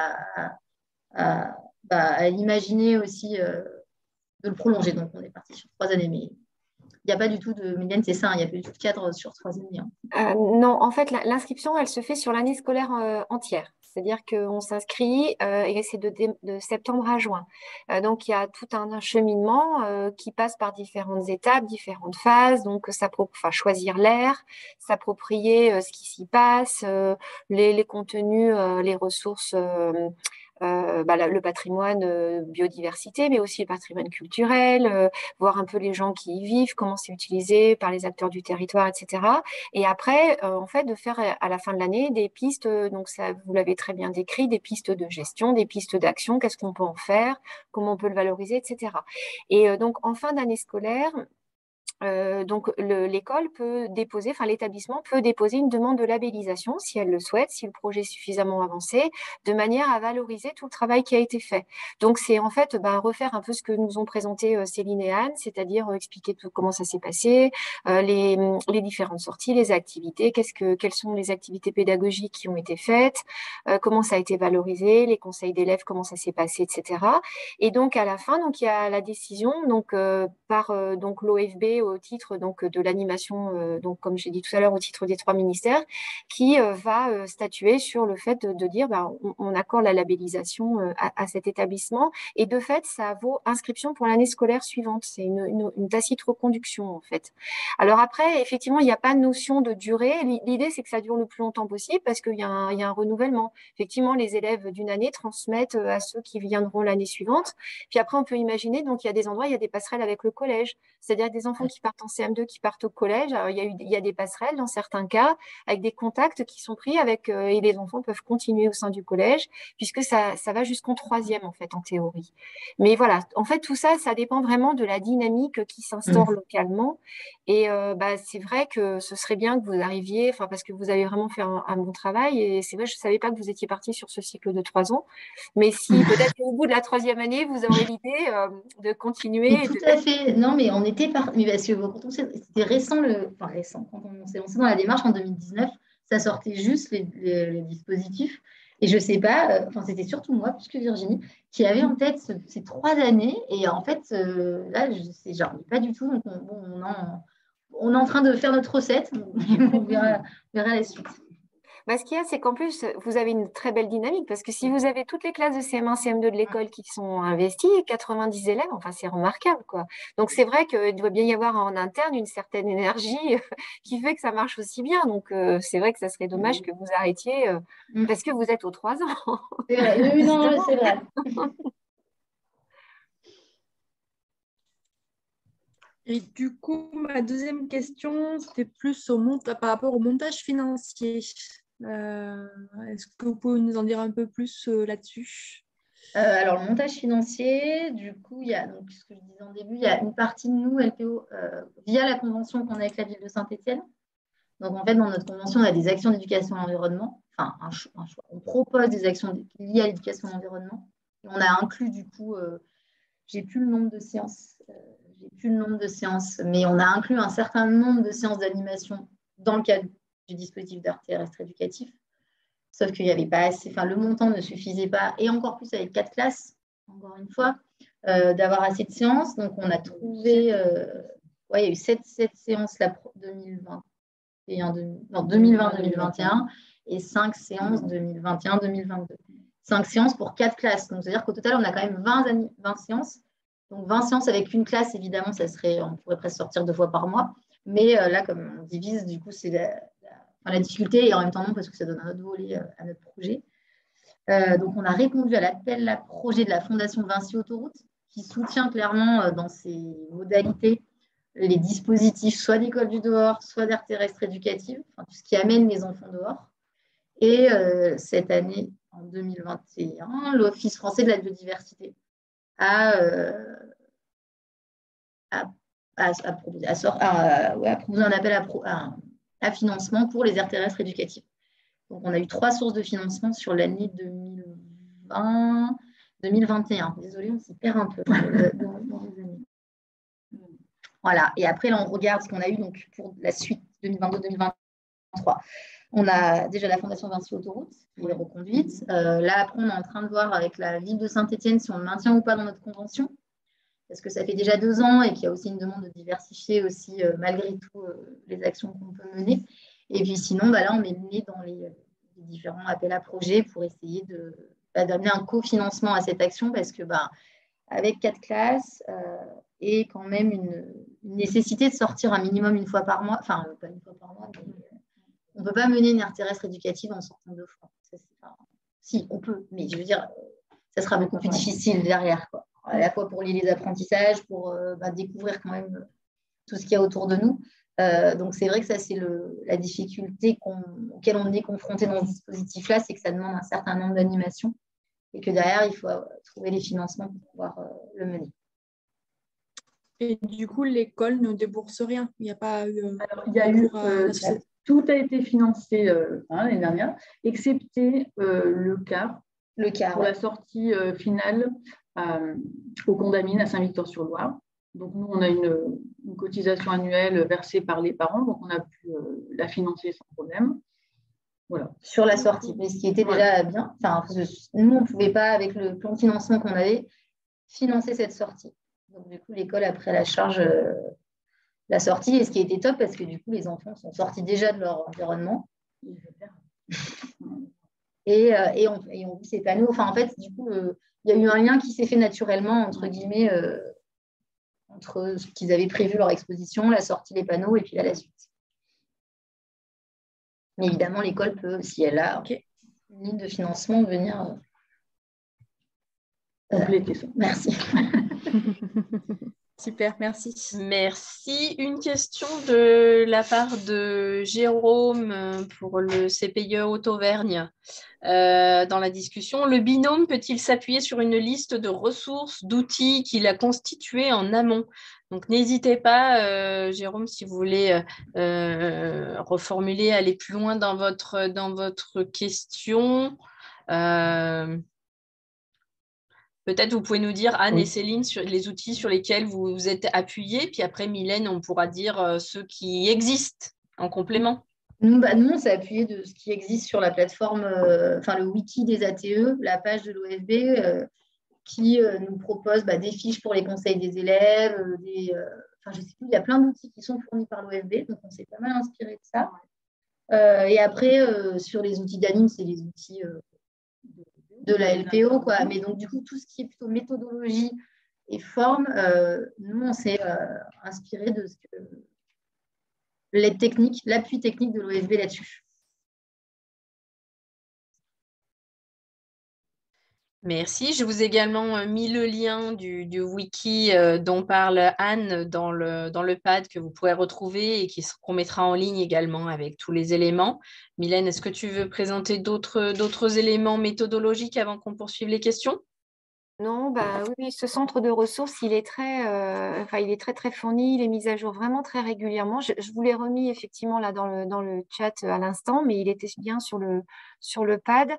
à imaginer aussi de le prolonger. Donc, on est parti sur 3 années, mais il n'y a pas du tout de, Mylène, c'est ça, il n'y a pas du tout de cadre sur 3 années. Non, en fait, l'inscription, elle se fait sur l'année scolaire entière. C'est-à-dire qu'on s'inscrit et c'est de septembre à juin. Donc, il y a tout un cheminement qui passe par différentes étapes, différentes phases. Donc, choisir l'aire, s'approprier ce qui s'y passe, les contenus, les ressources. Le patrimoine biodiversité, mais aussi le patrimoine culturel, voir un peu les gens qui y vivent, comment c'est utilisé par les acteurs du territoire, etc. Et après, en fait, de faire à la fin de l'année des pistes, donc ça, vous l'avez très bien décrit, des pistes de gestion, des pistes d'action, qu'est-ce qu'on peut en faire, comment on peut le valoriser, etc. Et donc, en fin d'année scolaire, donc l'école peut déposer, l'établissement peut déposer une demande de labellisation si elle le souhaite, si le projet est suffisamment avancé, de manière à valoriser tout le travail qui a été fait. Donc c'est en fait refaire un peu ce que nous ont présenté Céline et Anne, c'est-à-dire expliquer comment ça s'est passé, les différentes sorties, les activités, quelles sont les activités pédagogiques qui ont été faites, comment ça a été valorisé, les conseils d'élèves, comment ça s'est passé, etc. Et donc à la fin, donc il y a la décision par l'OFB au titre de l'animation, comme j'ai dit tout à l'heure, au titre des 3 ministères, qui va statuer sur le fait de dire on accorde la labellisation à cet établissement. Et de fait, ça vaut inscription pour l'année scolaire suivante. C'est une tacite reconduction, en fait. Alors après, effectivement, il n'y a pas de notion de durée. L'idée, c'est que ça dure le plus longtemps possible parce qu'il y a un renouvellement. Effectivement, les élèves d'une année transmettent à ceux qui viendront l'année suivante. Puis après, on peut imaginer, donc il y a des endroits, il y a des passerelles avec le collège. C'est-à-dire des enfants qui partent en CM2, qui partent au collège. Alors, il y a des passerelles dans certains cas, avec des contacts qui sont pris et les enfants peuvent continuer au sein du collège, puisque ça va jusqu'en 3e, en fait, en théorie. Mais voilà, en fait, tout ça, ça dépend vraiment de la dynamique qui s'instaure localement. Et c'est vrai que ce serait bien que vous arriviez, parce que vous avez vraiment fait un bon travail. Et c'est vrai, je ne savais pas que vous étiez parti sur ce cycle de 3 ans. Mais si peut-être qu'au bout de la 3e année, vous aurez l'idée de continuer. Mais tout à fait. Non, mais on était parti. Parce que quand c'était récent, récent, quand on s'est lancé dans la démarche en 2019, ça sortait juste les dispositifs. Et je ne sais pas, c'était surtout moi, plus que Virginie, qui avait en tête ces 3 années. Et en fait, là, je genre, pas du tout. Donc, on est en train de faire notre recette. On verra la suite. Ce qu'il y a, c'est qu'en plus, vous avez une très belle dynamique parce que si vous avez toutes les classes de CM1, CM2 de l'école qui sont investies, 90 élèves, c'est remarquable, quoi. Donc, c'est vrai qu'il doit bien y avoir en interne une certaine énergie qui fait que ça marche aussi bien. Donc, c'est vrai que ça serait dommage que vous arrêtiez parce que vous êtes aux 3 ans. C'est vrai. Oui, non, c'est vrai. Et du coup, ma deuxième question, c'était plus par rapport au montage financier. Est-ce que vous pouvez nous en dire un peu plus là-dessus? Alors, le montage financier, du coup, il y a, donc, ce que je disais en début, il y a une partie de nous, LPO, via la convention qu'on a avec la ville de Saint-Étienne. Donc, en fait, dans notre convention, on a des actions d'éducation à l'environnement. Enfin, un choix. On propose des actions liées à l'éducation à l'environnement. Et on a inclus, du coup, j'ai plus le nombre de séances. Mais on a inclus un certain nombre de séances d'animation dans le cadre du dispositif d'art terrestre éducatif. Sauf qu'il n'y avait pas assez, enfin, le montant ne suffisait pas, et encore plus avec 4 classes, encore une fois, d'avoir assez de séances. Donc, on a trouvé, il y a eu 7 séances 2020-2021 et 5 séances 2021-2022. 5 séances pour 4 classes. Donc, c'est-à-dire qu'au total, on a quand même 20 séances. Donc, 20 séances avec une classe, évidemment, on pourrait presque sortir 2 fois par mois. Mais là, comme on divise, du coup, c'est la difficulté, et en même temps non, parce que ça donne un autre volet à notre projet. Donc, on a répondu à l'appel à projet de la Fondation Vinci Autoroute, qui soutient clairement dans ses modalités les dispositifs soit d'école du dehors, soit d'air terrestre éducative, enfin, tout ce qui amène les enfants dehors. Et cette année, en 2021, l'Office français de la biodiversité a proposé un appel à financement pour les aires terrestres éducatives. Donc, on a eu 3 sources de financement sur l'année 2020-2021. Désolée, on s'y perd un peu dans les années. Voilà. Et après, là, on regarde ce qu'on a eu donc, pour la suite 2022-2023. On a déjà la Fondation Vinci Autoroute qui est reconduite. Là, après, on est en train de voir avec la ville de Saint-Étienne si on le maintient ou pas dans notre convention, parce que ça fait déjà 2 ans et qu'il y a aussi une demande de diversifier aussi, malgré tout, les actions qu'on peut mener. Et puis sinon, là, on est mené dans les différents appels à projets pour essayer d'amener un cofinancement à cette action, parce que avec 4 classes et quand même une nécessité de sortir un minimum une fois par mois, enfin, pas une fois par mois, mais on ne peut pas mener une aire terrestre éducative en sortant 2 fois. Si, on peut, mais je veux dire, ça sera beaucoup plus difficile derrière, quoi. À la fois pour lier les apprentissages, pour découvrir quand même tout ce qu'il y a autour de nous. Donc, c'est vrai que ça, c'est la difficulté auquel on est confronté dans ce dispositif-là, c'est que ça demande un certain nombre d'animations et que derrière, il faut trouver les financements pour pouvoir le mener. Et du coup, l'école ne débourse rien. Il n'y a pas eu. Alors, il y a eu. Tout a été financé l'année dernière, excepté le quart pour la sortie finale au Condamine à Saint-Victor-sur-Loire. Donc, nous, on a une cotisation annuelle versée par les parents, donc on a pu la financer sans problème. Voilà. Sur la sortie, mais ce qui était déjà bien. Enfin, nous, on ne pouvait pas, avec le plan de financement qu'on avait, financer cette sortie. Donc, du coup, l'école a pris à la charge la sortie, et ce qui a été top, parce que du coup, les enfants sont sortis déjà de leur environnement. Et on vit ces panneaux. Enfin, en fait, du coup, il y a eu un lien qui s'est fait naturellement, entre guillemets, entre ce qu'ils avaient prévu, leur exposition, la sortie, les panneaux, et puis là, la suite. Mais évidemment, l'école peut, si elle a une ligne de financement, venir compléter ça. Merci. Super, merci. Merci. Une question de la part de Jérôme pour le CPIE Haute-Auvergne. Dans la discussion, le binôme peut-il s'appuyer sur une liste de ressources, d'outils qu'il a constitués en amont? Donc, n'hésitez pas, Jérôme, si vous voulez reformuler, aller plus loin dans votre question. Peut-être vous pouvez nous dire, Anne et Céline, sur les outils sur lesquels vous vous êtes appuyés. Puis après, Mylène, on pourra dire ceux qui existent en complément. Nous, on s'est appuyé de ce qui existe sur la plateforme, le wiki des ATE, la page de l'OFB, qui nous propose des fiches pour les conseils des élèves. Je sais plus, il y a plein d'outils qui sont fournis par l'OFB, donc on s'est pas mal inspiré de ça. Et après, sur les outils d'anime, c'est les outils de la LPO, quoi. Mais donc, du coup, tout ce qui est plutôt méthodologie et forme, nous, on s'est inspiré de ce que l'aide technique, l'appui technique de l'OFB là-dessus. Merci. Je vous ai également mis le lien du wiki dont parle Anne dans le pad que vous pourrez retrouver et qu'on mettra en ligne également avec tous les éléments. Mylène, est-ce que tu veux présenter d'autres éléments méthodologiques avant qu'on poursuive les questions? Non, bah oui, ce centre de ressources, il est il est très très fourni, il est mis à jour vraiment très régulièrement. Je vous l'ai remis effectivement là dans le chat à l'instant, mais il était bien sur le pad.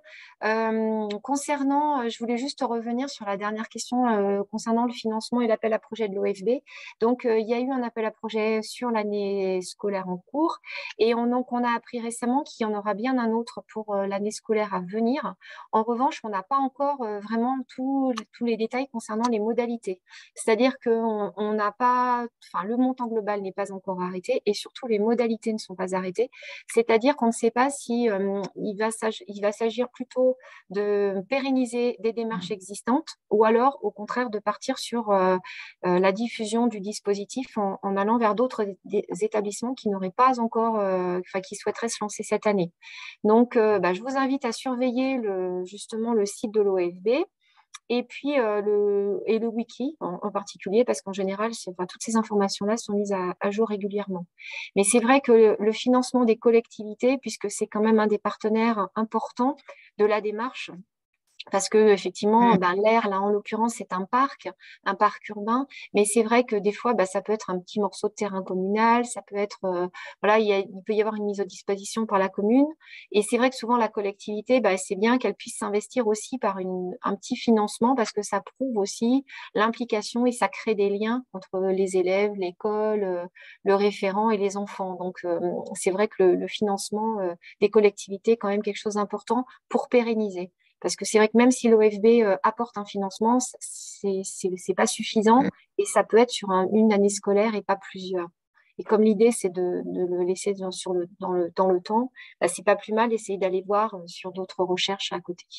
Je voulais juste revenir sur la dernière question concernant le financement et l'appel à projet de l'OFB. Donc, il y a eu un appel à projet sur l'année scolaire en cours, et donc on a appris récemment qu'il y en aura bien un autre pour l'année scolaire à venir. En revanche, on n'a pas encore vraiment tous les détails concernant les modalités. C'est-à-dire qu'on n'a pas, enfin, le montant global n'est pas encore arrêté et surtout les modalités ne sont pas arrêtées. C'est-à-dire qu'on ne sait pas si il va s'agir plutôt de pérenniser des démarches existantes ou alors au contraire de partir sur la diffusion du dispositif en allant vers d'autres établissements qui n'auraient pas encore, qui souhaiteraient se lancer cette année. Donc, je vous invite à surveiller justement le site de l'OFB et puis le wiki en particulier, parce qu'en général, toutes ces informations-là sont mises à jour régulièrement. Mais c'est vrai que le financement des collectivités, puisque c'est quand même un des partenaires importants de la démarche, parce que effectivement, l'air, là en l'occurrence, c'est un parc urbain, mais c'est vrai que des fois, ça peut être un petit morceau de terrain communal, ça peut être, il peut y avoir une mise à disposition par la commune, et c'est vrai que souvent la collectivité, c'est bien qu'elle puisse s'investir aussi par un petit financement, parce que ça prouve aussi l'implication et ça crée des liens entre les élèves, l'école, le référent et les enfants. Donc, c'est vrai que le financement des collectivités est quand même quelque chose d'important pour pérenniser. Parce que c'est vrai que même si l'OFB apporte un financement, c'est pas suffisant et ça peut être sur une année scolaire et pas plusieurs. Et comme l'idée, c'est de le laisser dans le temps, c'est pas plus mal d'essayer d'aller voir sur d'autres recherches à côté.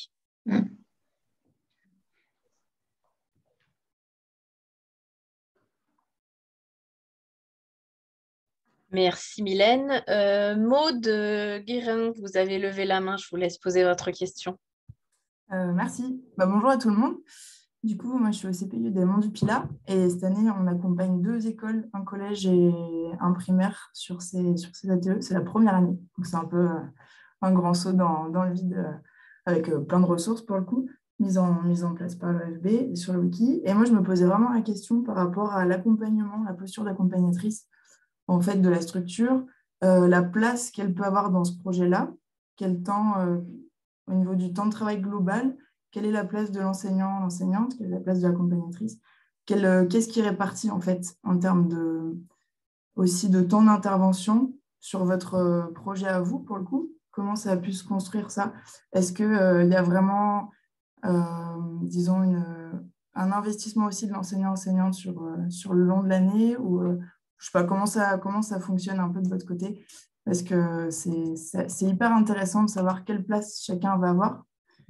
Merci Mylène. Maude Guérin, vous avez levé la main, je vous laisse poser votre question. Merci. Bonjour à tout le monde. Du coup, moi, je suis au CPU des Monts du Pilat et cette année, on accompagne 2 écoles, un collège et un primaire sur ces ATE. C'est la première année, donc c'est un peu un grand saut dans le vide avec plein de ressources pour le coup, mises en place par l'OFB et sur le wiki. Et moi, je me posais vraiment la question par rapport à l'accompagnement, la posture d'accompagnatrice en fait de la structure, la place qu'elle peut avoir dans ce projet-là, quel temps au niveau du temps de travail global, quelle est la place de l'enseignant, l'enseignante, quelle est la place de l'accompagnatrice, qu'est-ce qui est réparti en fait en termes aussi de temps d'intervention sur votre projet à vous pour le coup, comment ça a pu se construire ça? Est-ce qu'il y a vraiment, disons, un investissement aussi de l'enseignant-enseignante sur le long de l'année ou je ne sais pas comment ça fonctionne un peu de votre côté? Parce que c'est hyper intéressant de savoir quelle place chacun va avoir.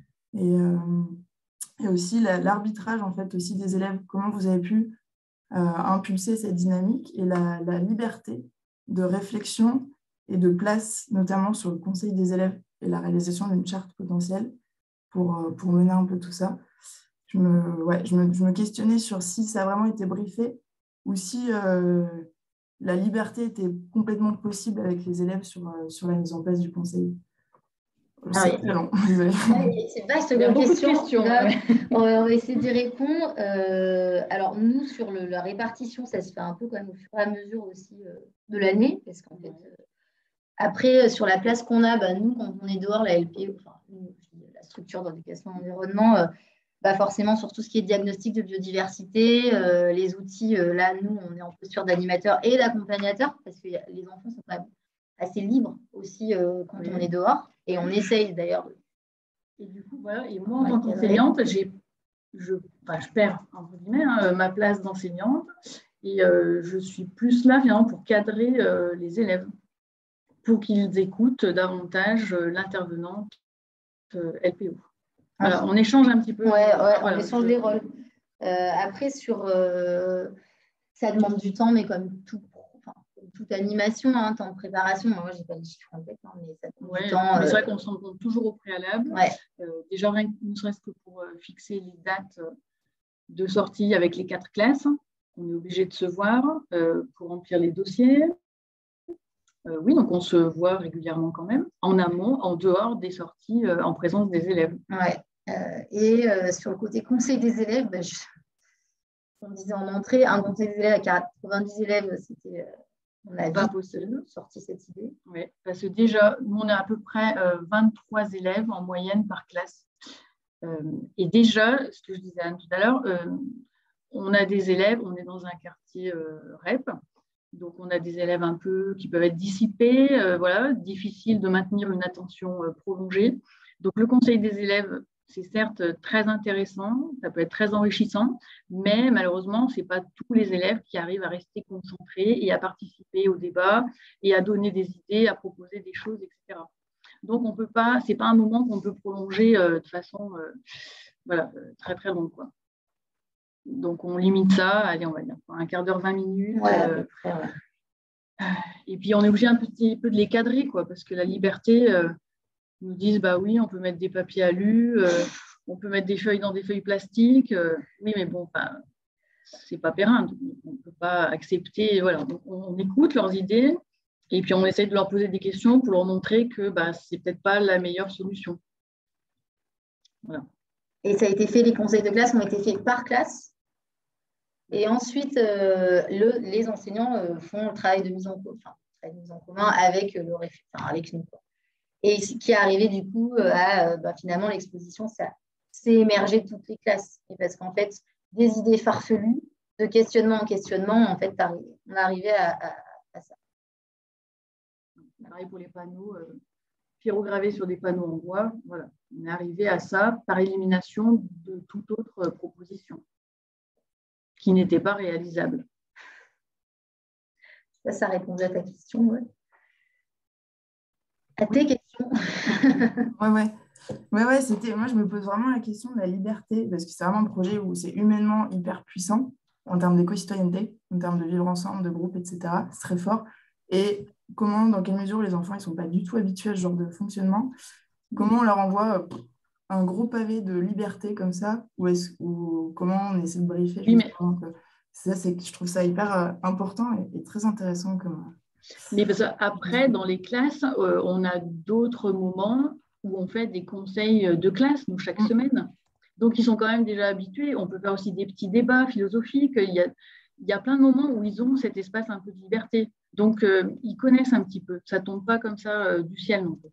Et aussi l'arbitrage en fait, aussi des élèves, comment vous avez pu impulser cette dynamique et la liberté de réflexion et de place, notamment sur le conseil des élèves et la réalisation d'une charte potentielle pour mener un peu tout ça. Je me questionnais sur si ça a vraiment été briefé ou si la liberté était complètement possible avec les élèves sur la mise en place du conseil. C'est vaste comme question. On va essayer d'y répondre. Alors, nous, sur la répartition, ça se fait un peu quand même au fur et à mesure aussi de l'année. Parce qu'en fait, après, sur la place qu'on a, nous, quand on est dehors, la LPE, la structure d'éducation environnement, forcément, sur tout ce qui est diagnostic de biodiversité, les outils, là, nous, on est en posture d'animateur et d'accompagnateur parce que les enfants sont quand même assez libres aussi quand on est dehors. Et on essaye d'ailleurs. Et du coup, voilà, et moi, en tant qu'enseignante, je perds, entre guillemets, ma place d'enseignante et je suis plus là, finalement, pour cadrer les élèves, pour qu'ils écoutent davantage l'intervenante LPO. Voilà, on échange un petit peu. On échange les rôles. Après, ça demande du temps, mais comme tout toute animation, hein, temps de préparation. Moi, je n'ai pas les chiffres en tête, hein, mais ça prend du temps. C'est vrai qu'on s'en compte toujours au préalable. Ouais. Déjà, rien que ne serait-ce que pour fixer les dates de sortie avec les 4 classes, on est obligé de se voir pour remplir les dossiers. Oui, donc on se voit régulièrement quand même, en amont, en dehors des sorties, en présence des élèves. Ouais. Et sur le côté conseil des élèves, on disait en entrée, un conseil des élèves à 90 élèves, c'était, on a Pas vite possible. sorti cette idée. Oui, parce que déjà, nous, on a à peu près 23 élèves en moyenne par classe. Et déjà, ce que je disais à Anne tout à l'heure, on a des élèves, on est dans un quartier REP, donc on a des élèves un peu qui peuvent être dissipés, voilà, difficile de maintenir une attention prolongée. Donc le conseil des élèves, c'est certes très intéressant, ça peut être très enrichissant, mais malheureusement, ce n'est pas tous les élèves qui arrivent à rester concentrés et à participer au débat et à donner des idées, à proposer des choses, etc. Donc, on peut pas, ce n'est pas un moment qu'on peut prolonger de façon très, très longue, quoi. Donc, on limite ça, allez, on va dire un quart d'heure, 20 minutes. Ouais, à peu près, ouais. Et puis, on est obligé un petit peu de les cadrer, quoi, parce que la liberté, ils nous disent, bah oui, on peut mettre des papiers alu, on peut mettre des feuilles dans des feuilles plastiques. Oui, mais bon, c'est pas périn. On ne peut pas accepter. Voilà. Donc, on écoute leurs idées. Et puis, on essaie de leur poser des questions pour leur montrer que ce n'est peut-être pas la meilleure solution. Voilà. Et ça a été fait, les conseils de classe ont été faits par classe. Et ensuite, les enseignants font le travail de mise en commun avec, avec nous. Et ce qui est arrivé du coup finalement, l'exposition, ça s'est émergé de toutes les classes. Et parce qu'en fait, des idées farfelues, de questionnement en questionnement, en fait, on arrivait à ça. Pareil pour les panneaux, pyrogravés sur des panneaux en bois. Voilà. On est arrivé à ça par élimination de toute autre proposition qui n'était pas réalisable. Ça répondait à ta question, ouais. À tes questions. Ouais, c'était. Moi, je me pose vraiment la question de la liberté, parce que c'est vraiment un projet où c'est humainement hyper puissant en termes d'éco-citoyenneté, en termes de vivre ensemble, de groupe, etc. C'est très fort. Et comment, dans quelle mesure les enfants, ils ne sont pas du tout habitués à ce genre de fonctionnement? Comment on leur envoie un gros pavé de liberté comme ça, ou comment on essaie de briefer? Oui, mais... je trouve ça hyper important et très intéressant. Mais parce qu'après, dans les classes, on a d'autres moments où on fait des conseils de classe, nous, chaque semaine. Donc, ils sont quand même déjà habitués. On peut faire aussi des petits débats philosophiques. Il y a plein de moments où ils ont cet espace un peu de liberté. Donc, ils connaissent un petit peu. Ça ne tombe pas comme ça du ciel non plus.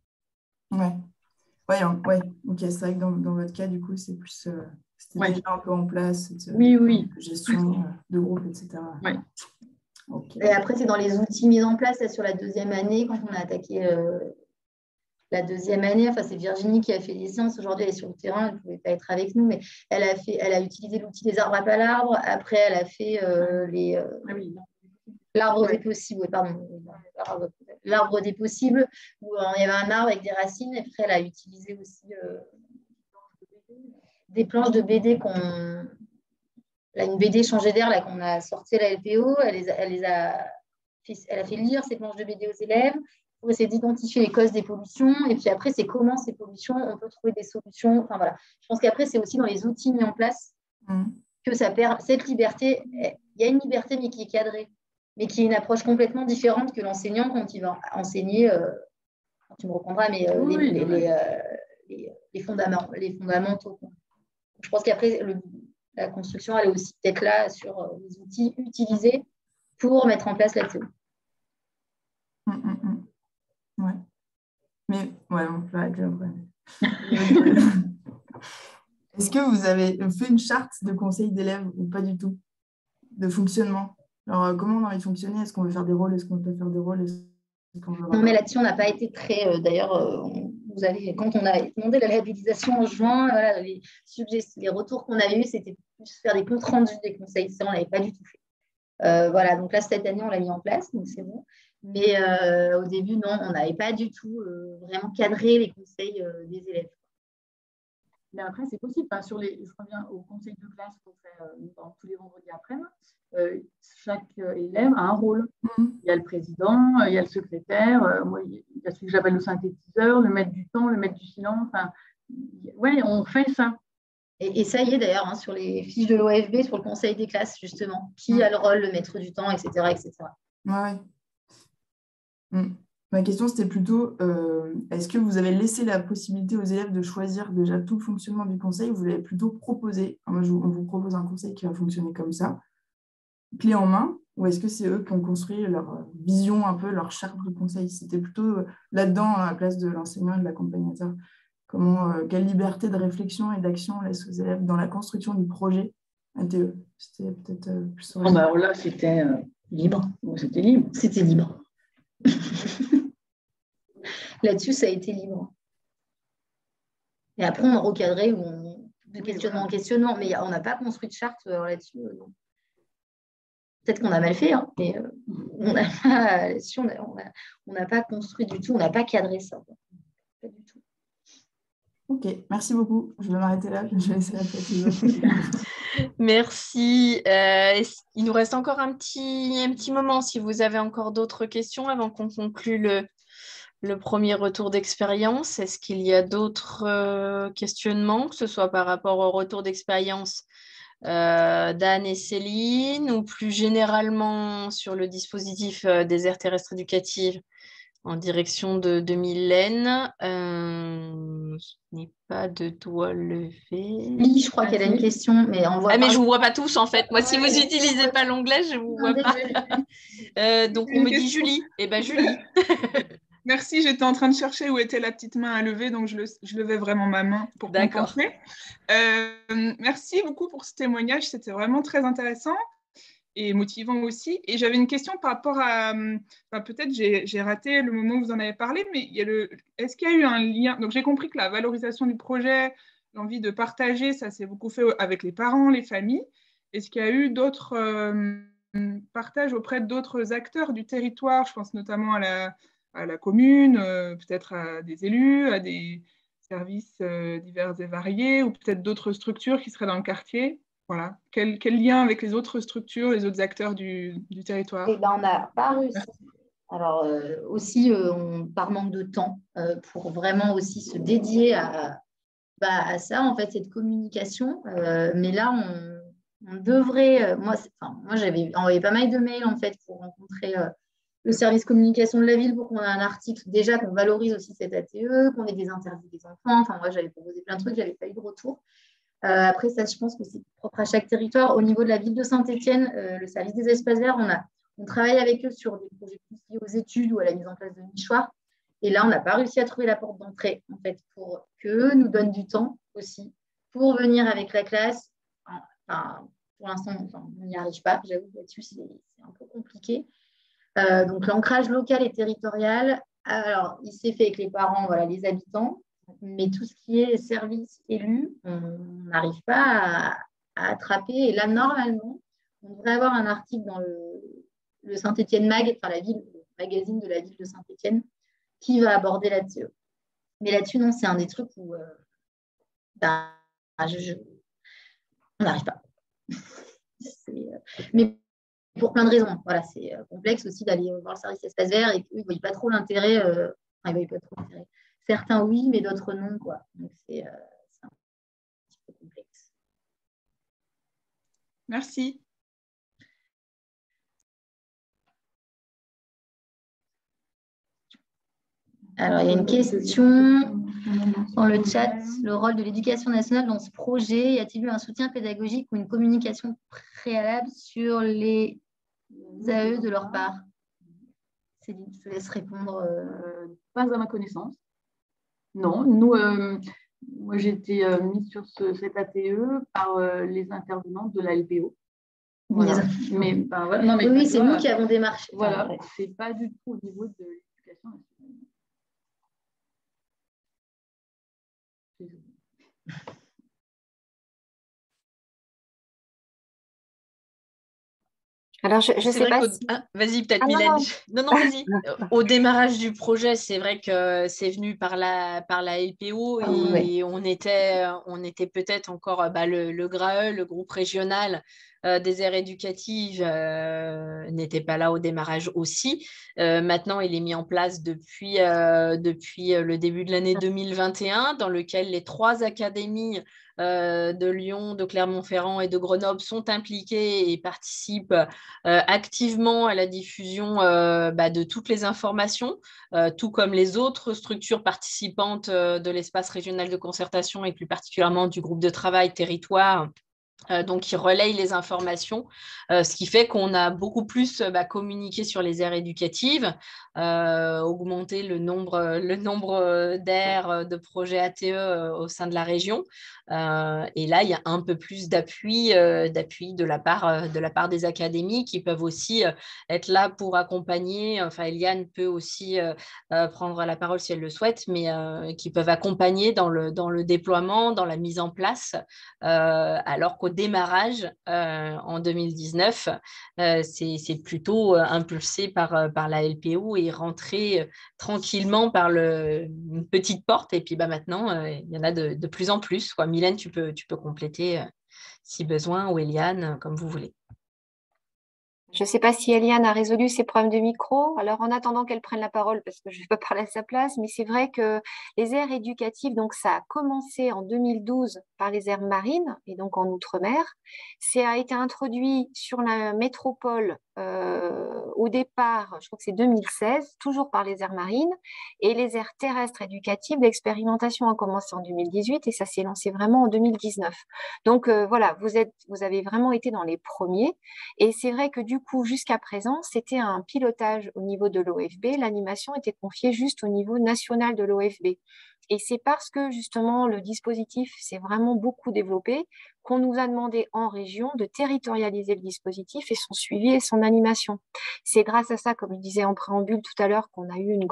Ouais, ok, c'est vrai que dans votre cas, du coup, c'est plus c'était déjà un peu en place, oui. Gestion de groupe, etc. Ouais. Okay. Et après, c'est dans les outils mis en place là, sur la deuxième année, quand on a attaqué la deuxième année. Enfin, c'est Virginie qui a fait les séances. Aujourd'hui, elle est sur le terrain, elle ne pouvait pas être avec nous, mais elle a utilisé l'outil des arbres à palabres. Après, elle a fait l'arbre des possibles. Pardon. L'arbre des possibles, où il y avait un arbre avec des racines. Et après, elle a utilisé aussi des planches de BD une BD changée d'air qu'on a sortie à la LPO. Elle a fait lire ces planches de BD aux élèves pour essayer d'identifier les causes des pollutions. Et puis après, c'est comment ces pollutions, on peut trouver des solutions. Enfin voilà. Je pense qu'après, c'est aussi dans les outils mis en place que ça perd cette liberté. Il y a une liberté, mais qui est cadrée, mais qui est une approche complètement différente que l'enseignant quand il va enseigner. Tu me reprendras, mais les fondamentaux. Je pense qu'après, la construction, elle est aussi peut-être là sur les outils utilisés pour mettre en place la théorie. Ouais. Mais, on peut arrêter après. Est-ce que vous avez fait une charte de conseil d'élèves ou pas du tout? De fonctionnement? Alors, comment on a envie de fonctionner? Est-ce qu'on veut faire des rôles? Est-ce qu'on peut faire des rôles? Non, mais là-dessus, on n'a pas été très... D'ailleurs, quand on a demandé la réhabilitation en juin, voilà, les retours qu'on avait eus, c'était plus faire des comptes rendus des conseils. Ça, on ne l'avait pas du tout fait. Voilà, donc là, cette année, on l'a mis en place, donc c'est bon. Mais au début, non, on n'avait pas du tout vraiment cadré les conseils des élèves. Mais après, c'est possible. Enfin, je reviens au conseil de classe qu'on fait tous les vendredis après-midi. Chaque élève a un rôle. Il y a le président, il y a le secrétaire, moi, il y a celui que j'appelle le synthétiseur, le maître du temps, le maître du silence. Enfin, ouais, on fait ça. Et ça y est d'ailleurs, hein, sur les fiches de l'OFB, sur le conseil des classes, justement, qui a le rôle, le maître du temps, etc. etc. Ouais. Ma question, c'était plutôt, est-ce que vous avez laissé la possibilité aux élèves de choisir déjà tout le fonctionnement du conseil ou vous l'avez plutôt proposé? Moi, on vous propose un conseil qui va fonctionner comme ça, clé en main, ou est-ce que c'est eux qui ont construit leur vision, un peu leur charte du conseil? C'était plutôt là-dedans, à la place de l'enseignant et de l'accompagnateur. Quelle liberté de réflexion et d'action on laisse aux élèves dans la construction du projet ATE? C'était peut-être plus original. Alors là, c'était libre. C'était libre. C'était libre. Là-dessus, ça a été libre. Et après, on a recadré de questionnement en questionnement, mais on n'a pas construit de charte là-dessus. Peut-être qu'on a mal fait, hein, mais on n'a pas construit du tout, on n'a pas cadré ça. Pas du tout. Ok, merci beaucoup. Je vais m'arrêter là. Je vais laisser la place. Merci. Il nous reste encore un petit moment si vous avez encore d'autres questions avant qu'on conclue le premier retour d'expérience. Est-ce qu'il y a d'autres questionnements, que ce soit par rapport au retour d'expérience d'Anne et Céline ou plus généralement sur le dispositif des aires terrestres éducatives en direction de Mylène? Je n'ai pas de doigt levé. Oui, je crois qu'elle a une question, mais on voit mais je ne vous vois pas tous en fait. Moi, si vous n'utilisez pas l'onglet, je ne vous vois pas. Donc, on me dit Julie. Eh bien, Julie. Merci, j'étais en train de chercher où était la petite main à lever, donc je levais vraiment ma main pour compenser. Merci beaucoup pour ce témoignage, c'était vraiment très intéressant et motivant aussi. Et j'avais une question par rapport à... peut-être j'ai raté le moment où vous en avez parlé, mais est-ce qu'il y a eu un lien? Donc j'ai compris que la valorisation du projet, l'envie de partager, ça s'est beaucoup fait avec les parents, les familles. Est-ce qu'il y a eu d'autres partages auprès d'autres acteurs du territoire? Je pense notamment à la commune, peut-être à des élus, à des services divers et variés, ou peut-être d'autres structures qui seraient dans le quartier. Voilà. Quel lien avec les autres structures, les autres acteurs du territoire? Eh ben, on n'a pas réussi. Alors, aussi, par manque de temps, pour vraiment aussi se dédier à ça, en fait, cette communication. Mais là, on devrait... moi, j'avais envoyé pas mal de mails, en fait, pour rencontrer le service communication de la ville pour qu'on ait un article, déjà qu'on valorise aussi cette ATE, qu'on ait des interviews des enfants. Enfin, moi, j'avais proposé plein de trucs, j'avais pas eu de retour. Après, ça, je pense que c'est propre à chaque territoire. Au niveau de la ville de Saint-Étienne, le service des espaces verts, on travaille avec eux sur des projets plus liés aux études ou à la mise en place de nichoirs. Et là, on n'a pas réussi à trouver la porte d'entrée, en fait, pour qu'eux nous donnent du temps aussi pour venir avec la classe. Enfin, pour l'instant, on n'y arrive pas. J'avoue, là-dessus, c'est un peu compliqué. Donc, l'ancrage local et territorial, alors, il s'est fait avec les parents, voilà, les habitants, mais tout ce qui est service élu, on n'arrive pas à attraper. Et là, normalement, on devrait avoir un article dans le Saint-Étienne Mag, enfin le magazine de la ville de Saint-Étienne, qui va aborder là-dessus. Mais là-dessus, non, c'est un des trucs où on n'arrive pas. Mais pour plein de raisons. Voilà, c'est complexe aussi d'aller voir le service espace vert et qu'ils ne voient pas trop l'intérêt. Ils voient pas trop l'intérêt. Certains oui, mais d'autres non, quoi. Donc c'est un petit peu complexe. Merci. Alors, il y a une question dans le chat. Le rôle de l'éducation nationale dans ce projet, y a-t-il eu un soutien pédagogique ou une communication préalable sur les AE de leur part? Céline, je te laisse répondre. Pas à ma connaissance. Non, nous, moi j'ai été mise sur cet ATE par les intervenants de la LPO. Voilà. Mais, voilà. Non, mais oui, c'est nous qui avons démarché. Voilà, c'est pas du tout au niveau de l'éducation nationale. Alors, je sais pas si... Vas-y, peut-être, Mylène. Non, vas-y. Au démarrage du projet, c'est vrai que c'est venu par la LPO et on était peut-être encore le GRAE, le groupe régional des aires éducatives, n'était pas là au démarrage aussi. Maintenant, il est mis en place depuis le début de l'année 2021, dans lequel les 3 académies de Lyon, de Clermont-Ferrand et de Grenoble sont impliquées et participent activement à la diffusion de toutes les informations, tout comme les autres structures participantes de l'espace régional de concertation et plus particulièrement du groupe de travail territoire. Donc, qui relaye les informations, ce qui fait qu'on a beaucoup plus communiqué sur les aires éducatives, augmenté le nombre d'aires de projets ATE au sein de la région. Et là, il y a un peu plus d'appui de la part des académies qui peuvent aussi être là pour accompagner. Enfin, Eliane peut aussi prendre la parole si elle le souhaite, mais qui peuvent accompagner dans le déploiement, dans la mise en place, alors qu'au démarrage en 2019, c'est plutôt impulsé par la LPO et rentré tranquillement par une petite porte. Et puis maintenant, il y en a de plus en plus, quoi. Mylène, tu peux compléter si besoin, ou Eliane, comme vous voulez. Je ne sais pas si Eliane a résolu ses problèmes de micro. Alors, en attendant qu'elle prenne la parole, parce que je ne vais pas parler à sa place, mais c'est vrai que les aires éducatives, donc ça a commencé en 2012 par les aires marines et donc en Outre-mer. Ça a été introduit sur la métropole au départ, je crois que c'est 2016, toujours par les aires marines. Et les aires terrestres éducatives, l'expérimentation a commencé en 2018 et ça s'est lancé vraiment en 2019. Donc, voilà, vous avez vraiment été dans les premiers. Et c'est vrai que du coup, jusqu'à présent, c'était un pilotage au niveau de l'OFB. L'animation était confiée juste au niveau national de l'OFB. Et c'est parce que justement le dispositif s'est vraiment beaucoup développé qu'on nous a demandé en région de territorialiser le dispositif et son suivi et son animation. C'est grâce à ça, comme je disais en préambule tout à l'heure, qu'on a eu une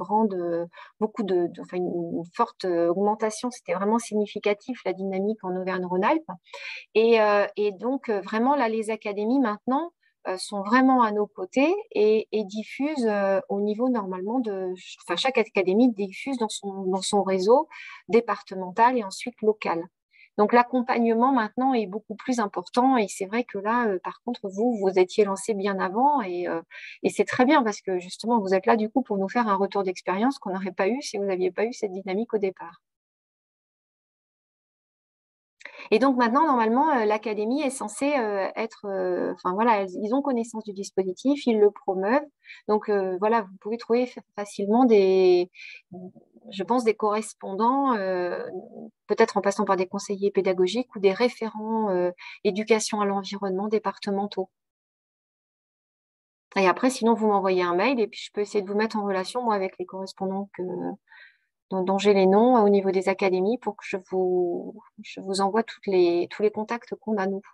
forte augmentation. C'était vraiment significatif, la dynamique en Auvergne-Rhône-Alpes. Et donc, vraiment, là, les académies maintenant sont vraiment à nos côtés et diffusent au niveau normalement chaque académie diffuse dans son réseau départemental et ensuite local. Donc l'accompagnement maintenant est beaucoup plus important et c'est vrai que là, par contre, vous étiez lancé bien avant et c'est très bien parce que justement, vous êtes là du coup pour nous faire un retour d'expérience qu'on n'aurait pas eu si vous n'aviez pas eu cette dynamique au départ. Et donc maintenant, normalement, l'académie est censée être, ils ont connaissance du dispositif, ils le promeuvent. Donc voilà, vous pouvez trouver facilement je pense, des correspondants, peut-être en passant par des conseillers pédagogiques ou des référents éducation à l'environnement départementaux. Et après, sinon, vous m'envoyez un mail et puis je peux essayer de vous mettre en relation, moi, avec les correspondants dont j'ai les noms au niveau des académies pour que je vous envoie tous les contacts qu'on a, nous.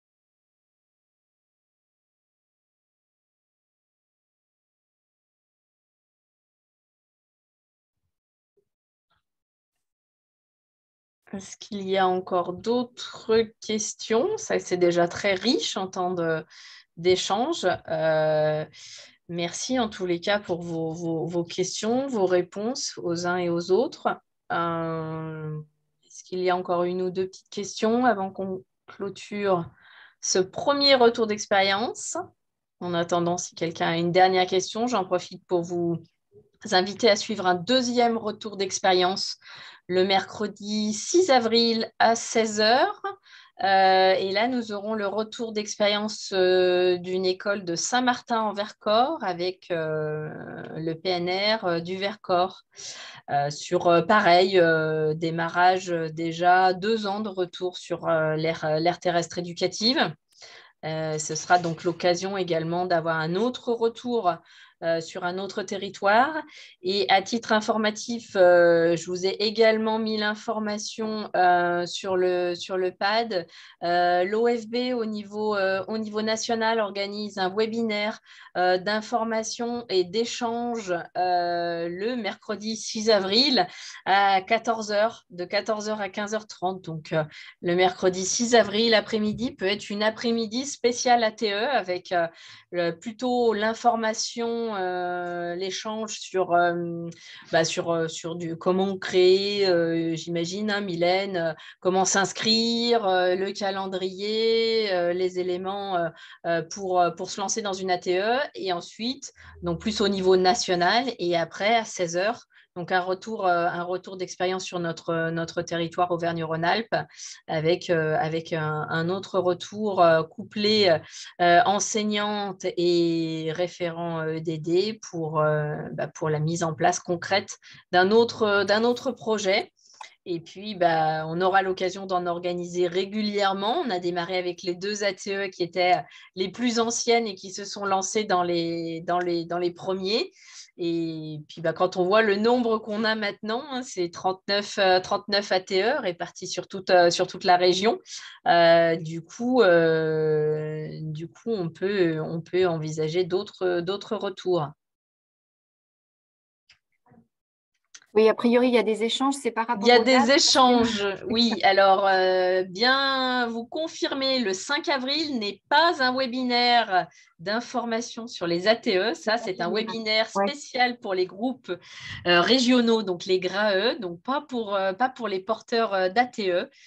Est-ce qu'il y a encore d'autres questions? Ça, c'est déjà très riche en temps d'échange. Merci en tous les cas pour vos questions, vos réponses aux uns et aux autres. Est-ce qu'il y a encore une ou deux petites questions avant qu'on clôture ce premier retour d'expérience? En attendant, si quelqu'un a une dernière question, j'en profite pour vous inviter à suivre un deuxième retour d'expérience le mercredi 6 avril à 16h. Et là, nous aurons le retour d'expérience d'une école de Saint-Martin en Vercors avec le PNR du Vercors sur, pareil, démarrage déjà 2 ans de retour sur l'ère terrestre éducative. Ce sera donc l'occasion également d'avoir un autre retour sur un autre territoire. Et à titre informatif, je vous ai également mis l'information sur le pad. L'OFB au niveau national organise un webinaire d'information et d'échange le mercredi 6 avril à 14h, de 14h à 15h30. Donc, le mercredi 6 avril après-midi peut être une après-midi spéciale ATE avec plutôt l'information, l'échange sur comment créer, j'imagine, hein, Mylène, comment s'inscrire, le calendrier, les éléments pour se lancer dans une ATE. Et ensuite, donc plus au niveau national, et après à 16h, donc un retour d'expérience sur notre territoire Auvergne-Rhône-Alpes avec un autre retour couplé enseignante et référent EDD pour la mise en place concrète d'un autre projet. Et puis, on aura l'occasion d'en organiser régulièrement. On a démarré avec les 2 ATE qui étaient les plus anciennes et qui se sont lancées dans les premiers. Et puis, quand on voit le nombre qu'on a maintenant, hein, c'est 39 ATE répartis sur toute la région. Du coup, on peut envisager d'autres retours. Oui, a priori, il y a des échanges, c'est par rapport Il y a aux des dates, échanges, oui. Alors, bien vous confirmer, le 5 avril n'est pas un webinaire d'information sur les ATE. Ça, c'est un webinaire spécial pour les groupes régionaux, donc les GRAE, donc pas pour les porteurs d'ATE.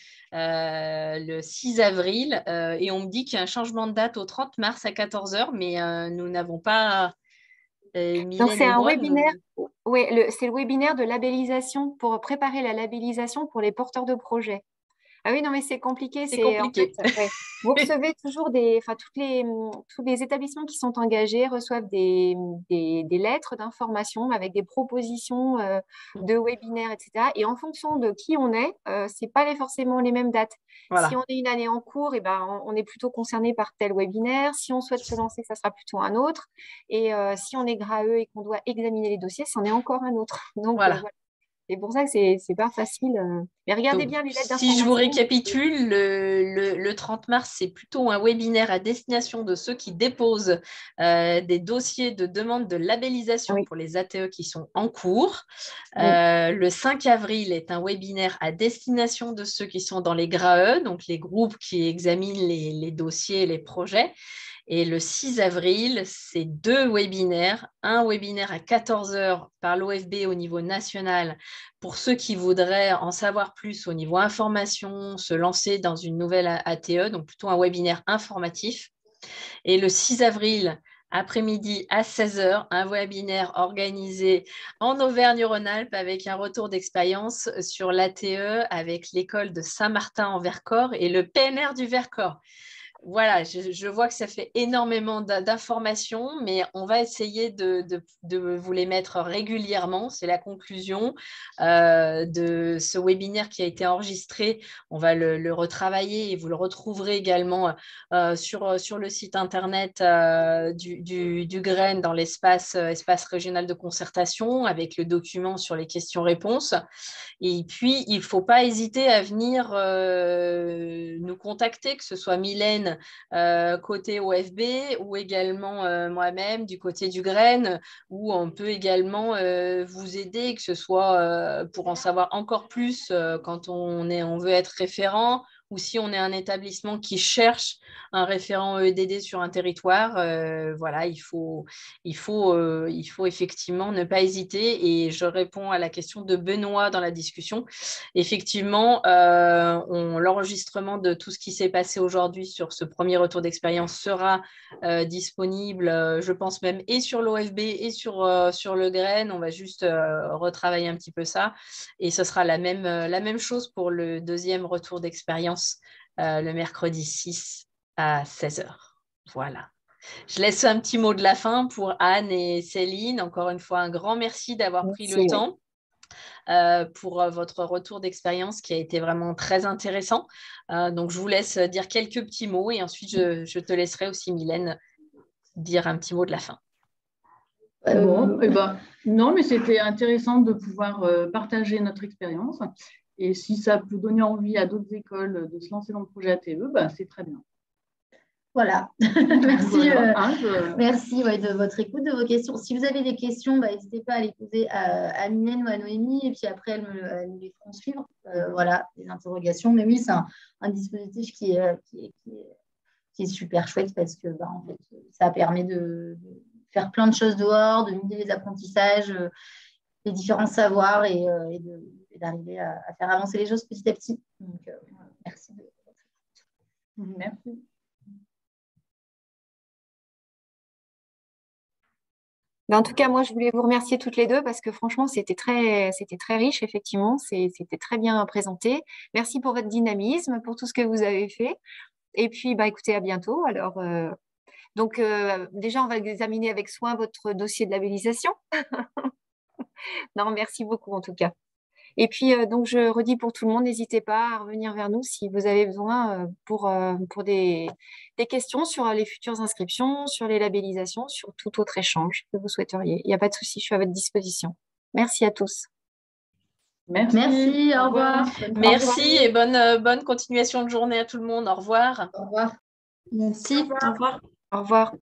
Le 6 avril, et on me dit qu'il y a un changement de date au 30 mars à 14h, mais nous n'avons pas... Donc, c'est un webinaire, c'est le webinaire de labellisation pour préparer la labellisation pour les porteurs de projets. Ah oui, non, mais c'est compliqué. C'est compliqué. En fait, vous recevez toujours tous les établissements qui sont engagés reçoivent des lettres d'information avec des propositions de webinaires, etc. Et en fonction de qui on est, c'est pas forcément les mêmes dates. Voilà. Si on est une année en cours, on est plutôt concerné par tel webinaire. Si on souhaite se lancer, ça sera plutôt un autre. Et si on est GRAE et qu'on doit examiner les dossiers, c'en est encore un autre. Donc, voilà. C'est pour ça que c'est pas facile. Mais regardez bien les lettres d'information. Si je vous récapitule, le 30 mars, c'est plutôt un webinaire à destination de ceux qui déposent des dossiers de demande de labellisation pour les ATE qui sont en cours. Le 5 avril est un webinaire à destination de ceux qui sont dans les GRAE, donc les groupes qui examinent les dossiers et les projets. Et le 6 avril, c'est 2 webinaires. Un webinaire à 14h par l'OFB au niveau national pour ceux qui voudraient en savoir plus au niveau information, se lancer dans une nouvelle ATE, donc plutôt un webinaire informatif. Et le 6 avril, après-midi à 16h, un webinaire organisé en Auvergne-Rhône-Alpes avec un retour d'expérience sur l'ATE avec l'école de Saint-Martin en Vercors et le PNR du Vercors. Voilà, je vois que ça fait énormément d'informations, mais on va essayer de vous les mettre régulièrement. C'est la conclusion de ce webinaire qui a été enregistré. On va le retravailler et vous le retrouverez également sur le site internet du GREN dans espace régional de concertation avec le document sur les questions-réponses. Et puis, il ne faut pas hésiter à venir nous contacter, que ce soit Mylène côté OFB ou également moi-même du côté du GREN, où on peut également vous aider, que ce soit pour en savoir encore plus quand on veut être référent, ou si on est un établissement qui cherche un référent EDD sur un territoire, voilà, il faut effectivement ne pas hésiter. Et je réponds à la question de Benoît dans la discussion. Effectivement, l'enregistrement de tout ce qui s'est passé aujourd'hui sur ce premier retour d'expérience sera disponible, je pense même, et sur l'OFB et sur le GREN. On va juste retravailler un petit peu ça. Et ce sera la même chose pour le deuxième retour d'expérience le mercredi 6 à 16h. Voilà. Je laisse un petit mot de la fin pour Anne et Céline. Encore une fois, un grand merci d'avoir pris le temps pour votre retour d'expérience qui a été vraiment très intéressant. Donc, je vous laisse dire quelques petits mots et ensuite, je te laisserai aussi, Mylène, dire un petit mot de la fin. Non, mais c'était intéressant de pouvoir partager notre expérience. Et si ça peut donner envie à d'autres écoles de se lancer dans le projet ATE, c'est très bien. Voilà. Merci, merci de votre écoute, de vos questions. Si vous avez des questions, n'hésitez pas à les poser à Mylène ou à Noémie, et puis après, elles nous les feront suivre. Voilà, des interrogations. Mais oui, c'est un dispositif qui est super chouette parce que en fait, ça permet de faire plein de choses dehors, de miner les apprentissages, les différents savoirs et d'arriver à faire avancer les choses petit à petit. Donc, merci de votre écoute. Merci. En tout cas, moi, je voulais vous remercier toutes les deux parce que franchement, c'était très riche, effectivement. C'était très bien présenté. Merci pour votre dynamisme, pour tout ce que vous avez fait. Et puis, écoutez, à bientôt. Alors, déjà, on va examiner avec soin votre dossier de labellisation. Non, merci beaucoup en tout cas. Et puis, donc, je redis pour tout le monde, n'hésitez pas à revenir vers nous si vous avez besoin pour des questions sur les futures inscriptions, sur les labellisations, sur tout autre échange que vous souhaiteriez. Il n'y a pas de souci, je suis à votre disposition. Merci à tous. Merci, au revoir. Merci et bonne continuation de journée à tout le monde. Au revoir. Au revoir. Merci, au revoir. Au revoir.